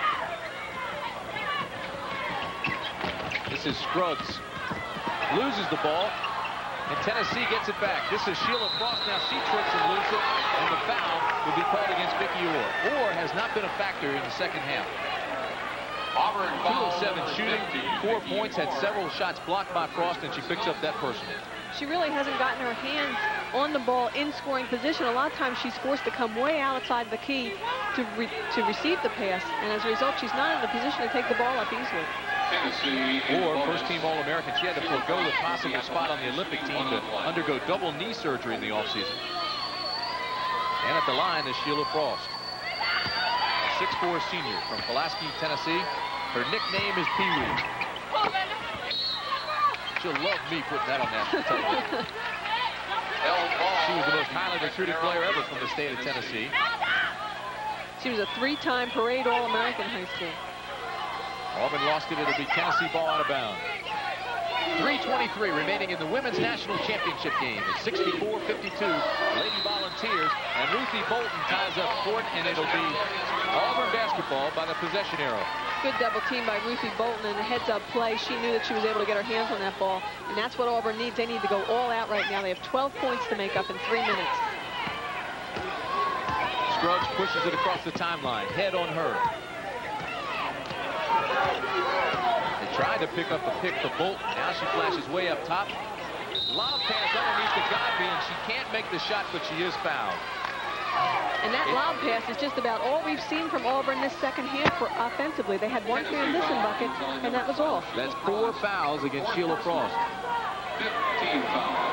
This is Scruggs. Loses the ball. And Tennessee gets it back. This is Sheila Frost. Now she trips and loses it. And the foul will be called against Vicky Orr. Orr has not been a factor in the second half. Auburn two of seven shooting, four points, had several shots blocked by Frost, and she picks up that personal. She really hasn't gotten her hands on the ball in scoring position. A lot of times she's forced to come way outside the key to, re to receive the pass, and as a result, she's not in a position to take the ball up easily. Or first-team All-American. She had to forego the possible spot on the Olympic team to undergo double knee surgery in the offseason. And at the line is Sheila Frost, six four senior from Pulaski, Tennessee. Her nickname is Pee-wee. She'll love me putting that on national television. She was the most highly recruited player ever from the state of Tennessee. She was a three-time parade All-American high school. Auburn lost it. It'll be Tennessee ball out of bounds. three twenty-three remaining in the women's national championship game. It's sixty-four fifty-two. Lady Volunteers, and Ruthie Bolton ties up court, and it'll be Auburn basketball by the possession arrow. Good double team by Ruthie Bolton and a heads-up play. She knew that she was able to get her hands on that ball, and that's what Auburn needs. They need to go all out right now. They have twelve points to make up in three minutes. Scruggs pushes it across the timeline. Head on her. They tried to pick up a pick for Bolton. Now she flashes way up top. Lob pass underneath to Godby, and she can't make the shot, but she is fouled. And that lob pass is just about all we've seen from Auburn this second half for offensively. They had one transition bucket, and that was all. That's four fouls against Sheila Frost. fifteen fouls.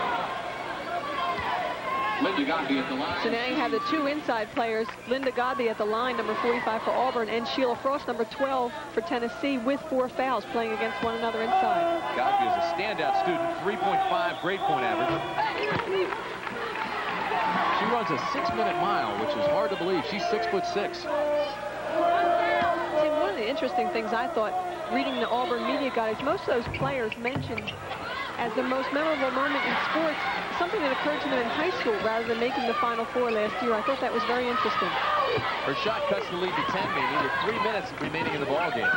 Linda Godby at the line. So now you have the two inside players, Linda Godby at the line, number forty-five for Auburn, and Sheila Frost, number twelve for Tennessee, with four fouls, playing against one another inside. Godby is a standout student, three point five grade point average. She runs a six-minute mile, which is hard to believe. She's six foot six. See, one of the interesting things I thought, reading the Auburn media guides, most of those players mentioned as the most memorable moment in sports something that occurred to them in high school rather than making the Final Four last year. I thought that was very interesting. Her shot cuts the lead to ten, meaning with three minutes remaining in the ball game.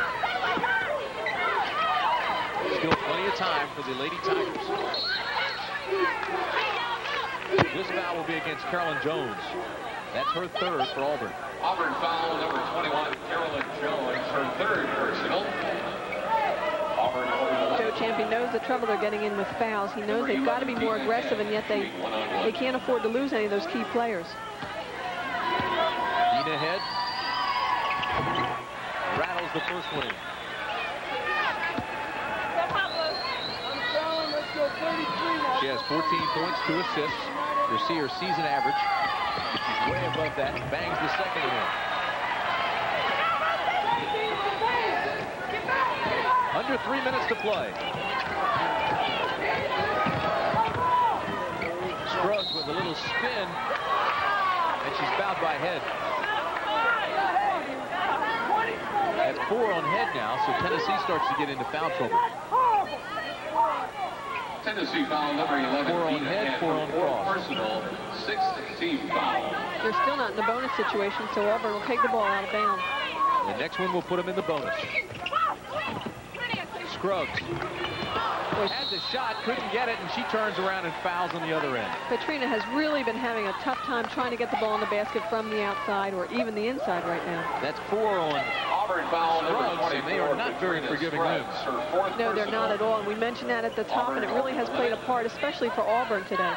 Still plenty of time for the Lady Tigers. This foul will be against Carolyn Jones. That's her third for Auburn. Auburn foul number twenty-one, Carolyn Jones, her third personal. Auburn over the Joe Champion knows the trouble they're getting in with fouls. He knows they've got to be more aggressive, and yet they, they can't afford to lose any of those key players. Dina Head rattles the first one in. She has fourteen points, two assists. You see her season average. She's way above that. Bangs the second in. Under three minutes to play. Scruggs with a little spin, and she's fouled by Head. That's four on Head now, so Tennessee starts to get into foul trouble. Tennessee foul number eleven. Four on Head, four on Frost. Personal, sixth team foul. They're still not in the bonus situation, so Auburn will take the ball out of bounds. The next one will put them in the bonus. Scruggs had the shot, couldn't get it, and she turns around and fouls on the other end. Katrina has really been having a tough time trying to get the ball in the basket from the outside or even the inside right now. That's four on Auburn foul number Scruggs, and they are not very forgiving moves. No, they're not at all, and we mentioned that at the top, and it really has played a part, especially for Auburn today.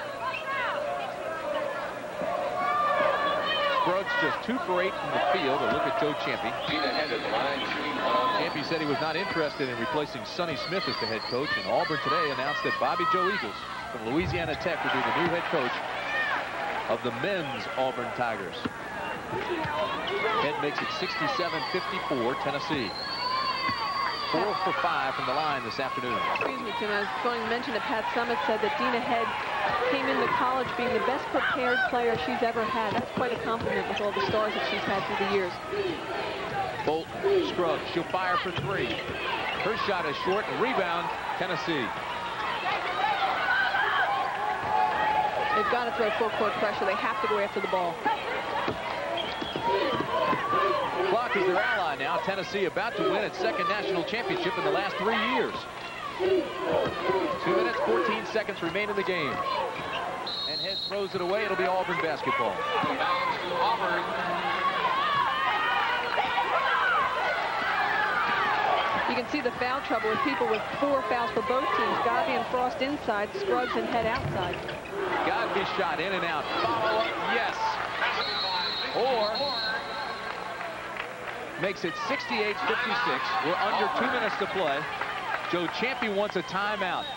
Scruggs just two for eight from the field. A look at Joe Champion. Champion said he was not interested in replacing Sonny Smith as the head coach, and Auburn today announced that Bobby Joe Eagles from Louisiana Tech will be the new head coach of the men's Auburn Tigers. Head makes it sixty-seven fifty-four, Tennessee. Four for five from the line this afternoon. Excuse me, Tim. I was going to mention that Pat Summitt said that Dina Head came into college being the best prepared player she's ever had. That's quite a compliment with all the stars that she's had through the years. Bolton, Scruggs, she'll fire for three. Her shot is short, and rebound, Tennessee. They've got to throw full court pressure. They have to go after the ball. Clock is their ally now. Tennessee about to win its second national championship in the last three years. Two minutes, fourteen seconds remain in the game. And Head throws it away. It'll be Auburn basketball. Auburn. You can see the foul trouble with people with four fouls for both teams. Godby and Frost inside, Scruggs and Head outside. Godby shot in and out. Follow up, yes. Or makes it sixty-eight fifty-six. We're under two minutes to play. Joe Champy wants a timeout.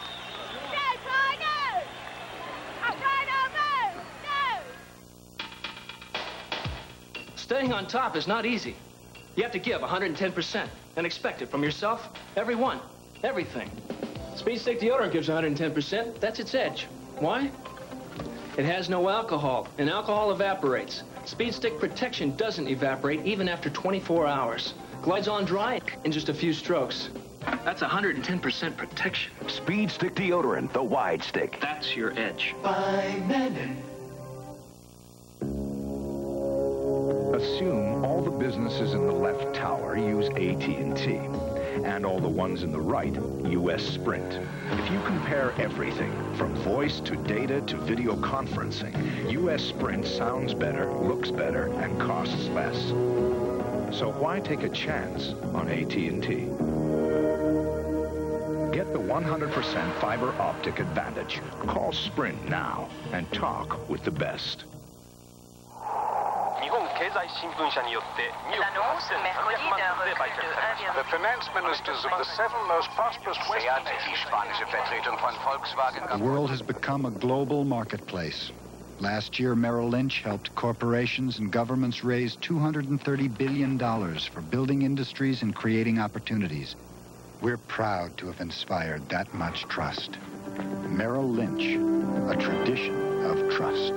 Staying on top is not easy. You have to give one hundred ten percent and expect it from yourself, everyone, everything. Speed Stick deodorant gives one hundred ten percent. That's its edge. Why? It has no alcohol, and alcohol evaporates. Speed Stick protection doesn't evaporate even after twenty-four hours. Glides on dry in just a few strokes. That's one hundred ten percent protection. Speed Stick deodorant, the wide stick. That's your edge. By Menon. Assume all the businesses in the left tower use A T and T, and all the ones in the right, U S Sprint. If you compare everything, from voice to data to video conferencing, U S Sprint sounds better, looks better, and costs less. So why take a chance on A T and T? Get the one hundred percent fiber optic advantage. Call Sprint now and talk with the best. The finance ministers of the seven most prosperous Western The world has become a global marketplace. Last year, Merrill Lynch helped corporations and governments raise two hundred thirty billion dollars for building industries and creating opportunities. We're proud to have inspired that much trust. Merrill Lynch, a tradition of trust.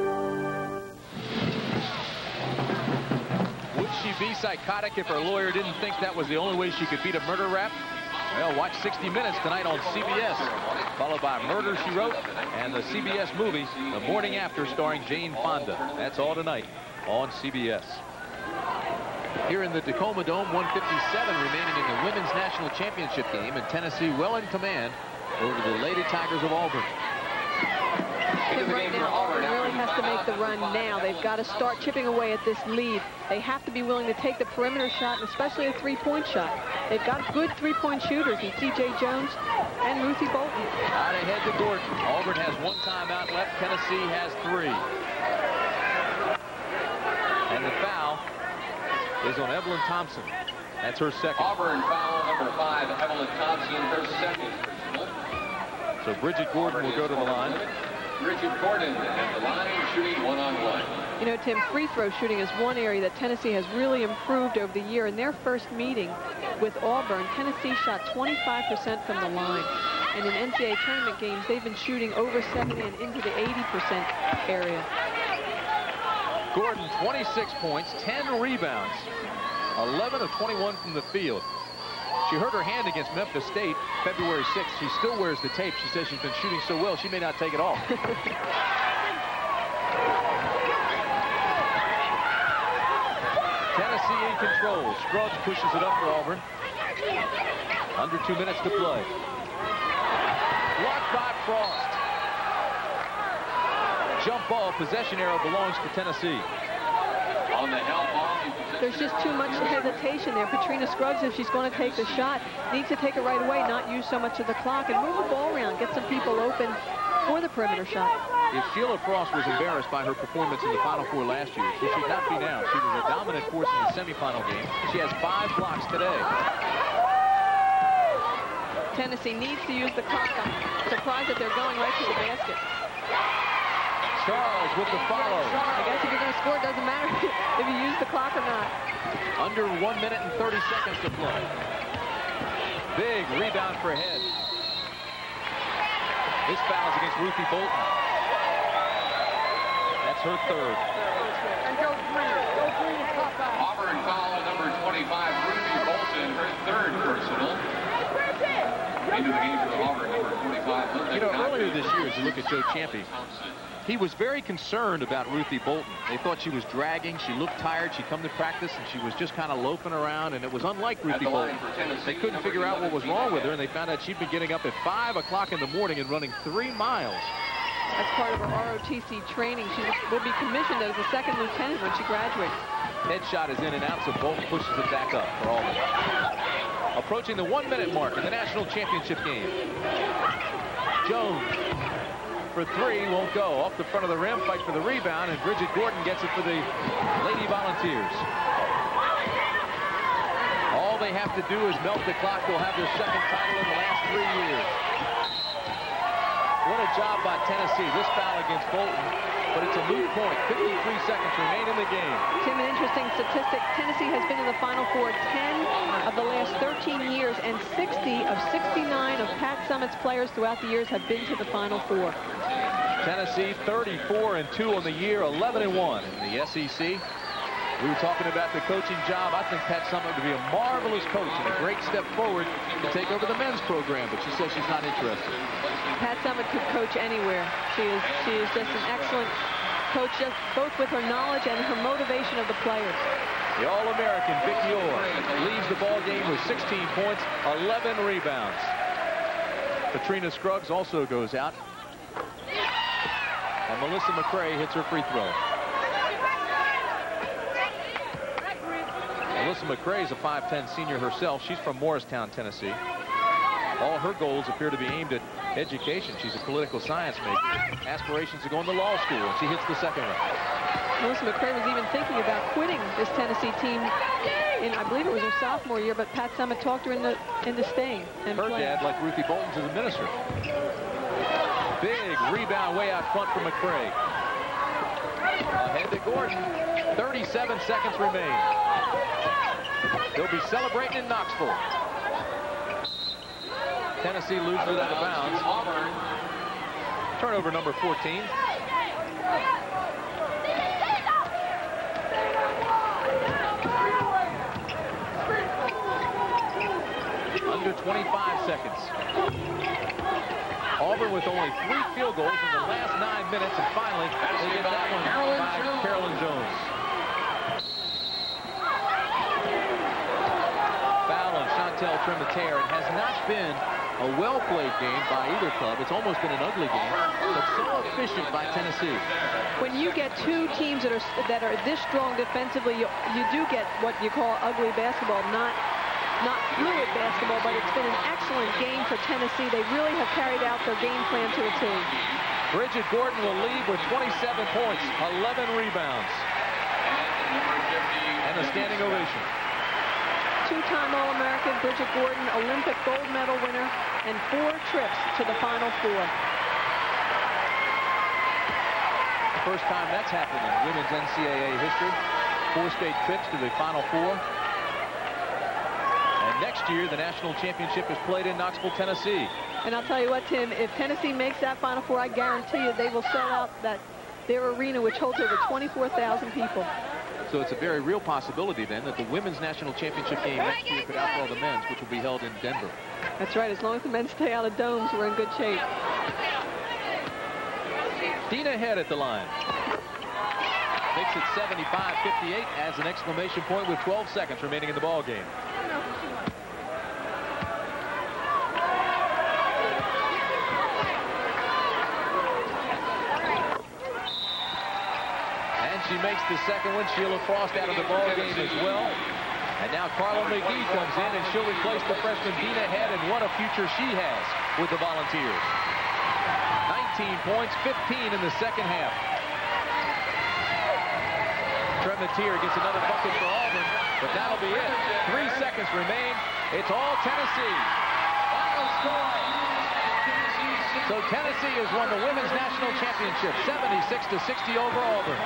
Would she be psychotic if her lawyer didn't think that was the only way she could beat a murder rap? Well, watch sixty minutes tonight on C B S, followed by Murder, She Wrote, and the C B S movie, The Morning After, starring Jane Fonda. That's all tonight on C B S. Here in the Tacoma Dome, one fifty-seven remaining in the Women's National Championship game, and Tennessee well in command over the Lady Tigers of Auburn. And right now, Auburn really has to make the run now. They've got to start chipping away at this lead. They have to be willing to take the perimeter shot, and especially a three-point shot. They've got good three-point shooters in C J Jones and Ruthie Bolton. Out ahead to Gordon. Auburn has one timeout left. Tennessee has three. And the foul is on Evelyn Thompson. That's her second. Auburn foul number five, Evelyn Thompson, her second. So Bridget Gordon will go to the line. Bridget Gordon at the line, shooting one-on-one. You know, Tim, free throw shooting is one area that Tennessee has really improved over the year. In their first meeting with Auburn, Tennessee shot twenty-five percent from the line. And in N C double A tournament games, they've been shooting over seventy and into the eighty percent area. Gordon, twenty-six points, ten rebounds, eleven of twenty-one from the field. She hurt her hand against Memphis State February sixth. She still wears the tape. She says she's been shooting so well, she may not take it off. Tennessee in control. Scruggs pushes it up for Auburn. Under two minutes to play. Blocked by Frost. Jump ball, possession arrow belongs to Tennessee. On the help ball. There's just too much hesitation there. Katrina Scruggs, if she's going to take the shot, needs to take it right away, not use so much of the clock, and move the ball around, get some people open for the perimeter shot. If Sheila Frost was embarrassed by her performance in the Final Four last year, she should not be now. She was a dominant force in the semifinal game. She has five blocks today. Tennessee needs to use the clock. I'm surprised that they're going right to the basket. Charles with the follow. I guess if you're going to score, it doesn't matter if you use the clock or not. Under one minute and thirty seconds to play. Big rebound for Head. This foul's against Ruthie Bolton. That's her third. And go green. Go green and pop out. Auburn foul number twenty-five, Ruthie Bolton, her third personal. Into the game for Auburn, number twenty-five. You know, earlier this year, as you look at Joe Champy, he was very concerned about Ruthie Bolton. They thought she was dragging. She looked tired. She'd come to practice, and she was just kind of loafing around, and it was unlike Ruthie Bolton. They couldn't figure out what was wrong with her, and they found out she'd been getting up at five o'clock in the morning and running three miles. That's part of her R O T C training. She will be commissioned as a second lieutenant when she graduates. Head shot is in and out, so Bolton pushes it back up for Auburn. approaching the one-minute mark in the national championship game. Jones for three, won't go. Off the front of the rim, fights for the rebound, and Bridget Gordon gets it for the Lady Volunteers. All they have to do is melt the clock. They'll have their second title in the last three years. What a job by Tennessee. This foul against Bolton, but it's a moot point. fifty-three seconds remain in the game. Tim, an interesting statistic. Tennessee has been in the Final Four ten of the last thirteen years, and sixty of sixty-nine of Pat Summitt's players throughout the years have been to the Final Four. Tennessee thirty-four and two on the year, eleven and one in the S E C. We were talking about the coaching job. I think Pat Summitt would be a marvelous coach and a great step forward to take over the men's program, but she says she's not interested. Pat Summitt could coach anywhere. She is she is just an excellent coach, just both with her knowledge and her motivation of the players. The All-American Vicki Orr leads the ball game with sixteen points, eleven rebounds. Katrina Scruggs also goes out. And Melissa McCray hits her free throw. Melissa McCray is a five ten senior herself. She's from Morristown, Tennessee. All her goals appear to be aimed at education. She's a political science major. Aspirations to go into law school, and she hits the second one. Melissa McCray was even thinking about quitting this Tennessee team in, I believe it was her sophomore year, but Pat Summitt talked her into, into staying and Her playing. dad, like Ruthie Bolton's, is a minister. Big rebound way out front for McCray. Ahead to Gordon. thirty-seven seconds remain. They'll be celebrating in Knoxville. Tennessee loses it out of bounds. Auburn. Turnover number fourteen. Under twenty-five seconds. Auburn with only three field goals in the last nine minutes, and finally they get that one by Carolyn Jones. Foul on Chantel Tremitiere. It has not been a well-played game by either club. It's almost been an ugly game, but so efficient by Tennessee. When you get two teams that are that are this strong defensively, you, you do get what you call ugly basketball, not not fluid basketball, but it's been an excellent game for Tennessee. They really have carried out their game plan to a T. Bridget Gordon will lead with twenty-seven points, eleven rebounds, and a standing ovation. Two-time All-American Bridget Gordon, Olympic gold medal winner, and four trips to the Final Four. First time that's happened in women's N C double A history. Four state trips to the Final Four. And next year, the national championship is played in Knoxville, Tennessee. And I'll tell you what, Tim, if Tennessee makes that Final Four, I guarantee you they will sell out that their arena, which holds over twenty-four thousand people. So it's a very real possibility, then, that the women's national championship game next year could outdraw the men's, which will be held in Denver. That's right. As long as the men stay out of domes, we're in good shape. Dina Head at the line. Makes it seventy-five fifty-eight, adds an exclamation point with twelve seconds remaining in the ball game. She makes the second one. Sheila Frost out of the ball game as well. And now Carla McGee comes in, and she'll replace the freshman Dina Head, and what a future she has with the Volunteers. nineteen points, fifteen in the second half. Tremitiere gets another bucket for Auburn, but that'll be it. Three seconds remain. It's all Tennessee. So Tennessee has won the women's national championship, seventy-six to sixty over Auburn.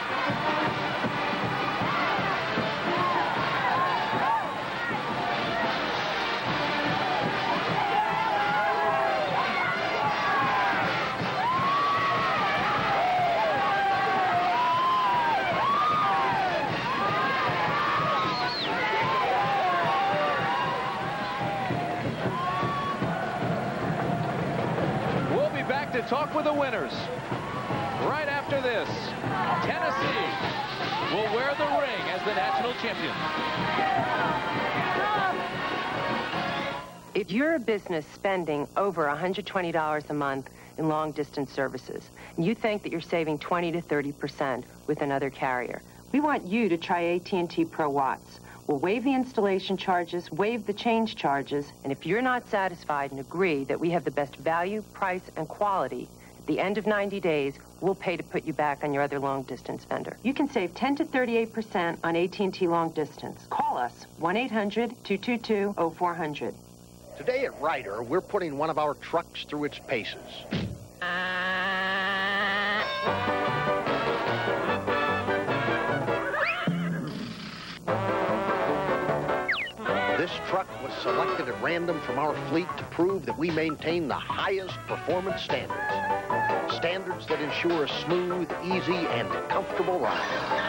To talk with the winners. Right after this, Tennessee will wear the ring as the national champion. If you're a business spending over one hundred twenty dollars a month in long-distance services, and you think that you're saving twenty to thirty percent with another carrier, we want you to try A T and T Pro Watts. We'll waive the installation charges, waive the change charges, and if you're not satisfied and agree that we have the best value, price, and quality, at the end of ninety days, we'll pay to put you back on your other long-distance vendor. You can save ten to thirty-eight percent on A T and T long distance. Call us, one eight hundred, two two two, oh four hundred. Today at Ryder, we're putting one of our trucks through its paces. This truck was selected at random from our fleet to prove that we maintain the highest performance standards. Standards that ensure a smooth, easy, and comfortable ride.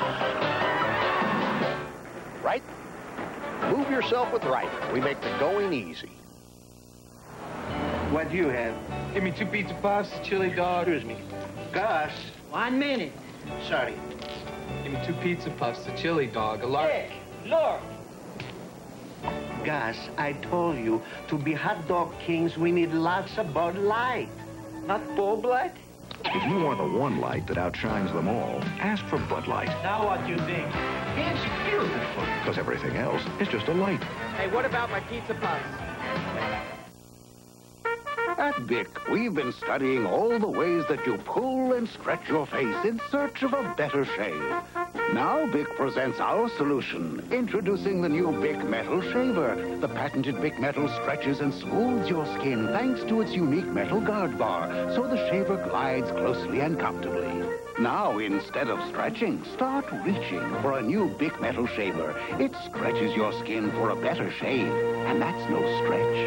Right? Move yourself with Ryder. We make the going easy. What do you have? Give me two pizza puffs, chili dog. Excuse me. Gus. One minute. Sorry. Give me two pizza puffs, a chili dog, a large. Hey, Lord. Gus, I told you, to be hot dog kings, we need lots of Bud Light, not full blood. If you want the one light that outshines them all, ask for Bud Light. Now what do you think? It's beautiful. Because everything else is just a light. Hey, what about my pizza puffs? At Bic, we've been studying all the ways that you pull and stretch your face in search of a better shave. Now Bic presents our solution, introducing the new Bic Metal Shaver. The patented Bic Metal stretches and smooths your skin thanks to its unique metal guard bar, so the shaver glides closely and comfortably. Now, instead of stretching, start reaching for a new Bic Metal Shaver. It stretches your skin for a better shave, and that's no stretch.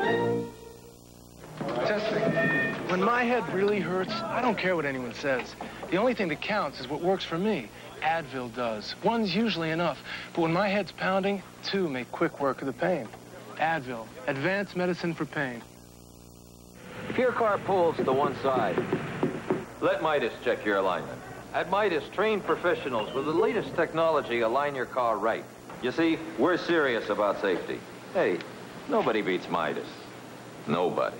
Testing. When my head really hurts, I don't care what anyone says. The only thing that counts is what works for me. Advil does. One's usually enough. But when my head's pounding, two make quick work of the pain. Advil, advanced medicine for pain. If your car pulls to one side, let Midas check your alignment. At Midas, trained professionals with the latest technology align your car right. You see, we're serious about safety. Hey, nobody beats Midas. Nobody.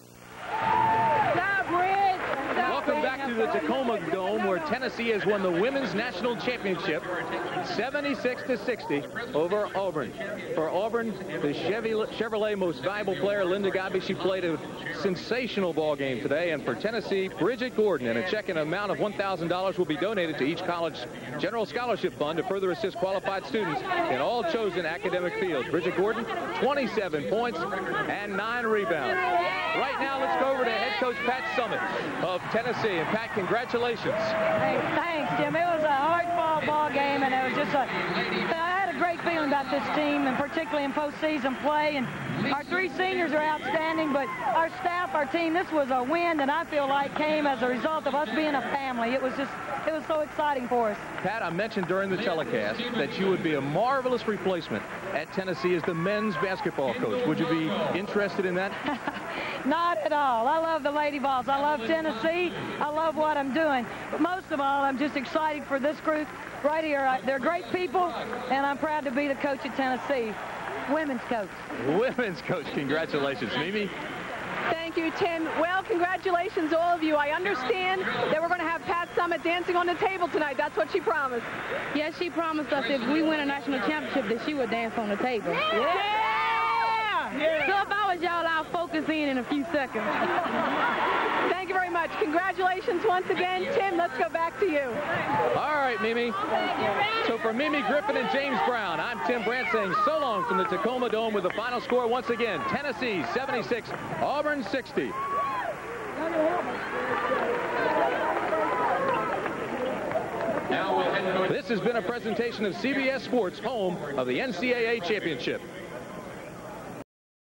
Welcome back to the Tacoma Dome, where Tennessee has won the Women's National Championship seventy-six to sixty over Auburn. For Auburn, the Chevrolet Most Valuable Player, Linda Gabi, she played a sensational ball game today. And for Tennessee, Bridget Gordon, and a check in amount of one thousand dollars will be donated to each college general scholarship fund to further assist qualified students in all chosen academic fields. Bridget Gordon, twenty-seven points and nine rebounds. Right now, let's go over to head coach Pat Summit of Tennessee. And Pat, congratulations. Hey, thanks, Jim. It was a hard-fought ball game, and it was just a... I had a great feeling about this team, and particularly in postseason play. And our three seniors are outstanding, but our staff, our team, this was a win that I feel like came as a result of us being a family. It was just, it was so exciting for us. Pat, I mentioned during the telecast that you would be a marvelous replacement at Tennessee as the men's basketball coach. Would you be interested in that? Not at all. I love the Lady Vols. I love Tennessee. I love what I'm doing. But most of all, I'm just excited for this group right here. They're great people, and I'm proud to be the coach at Tennessee. Women's coach. Women's coach. Congratulations, Mimi. Thank you, Tim. Well, congratulations, all of you. I understand that we're going to have Pat Summit dancing on the table tonight. That's what she promised. Yes, she promised us if we win a national championship that she would dance on the table. Yeah! Yeah! So if I was y'all, I'll focus in in a few seconds. Thank you very much. Congratulations once again. Tim, let's go back to you. All right, Mimi. So for Mimi Griffin and James Brown, I'm Tim Brandt saying so long from the Tacoma Dome with the final score once again. Tennessee seventy-six, Auburn sixty. This has been a presentation of C B S Sports, home of the N C double A Championship.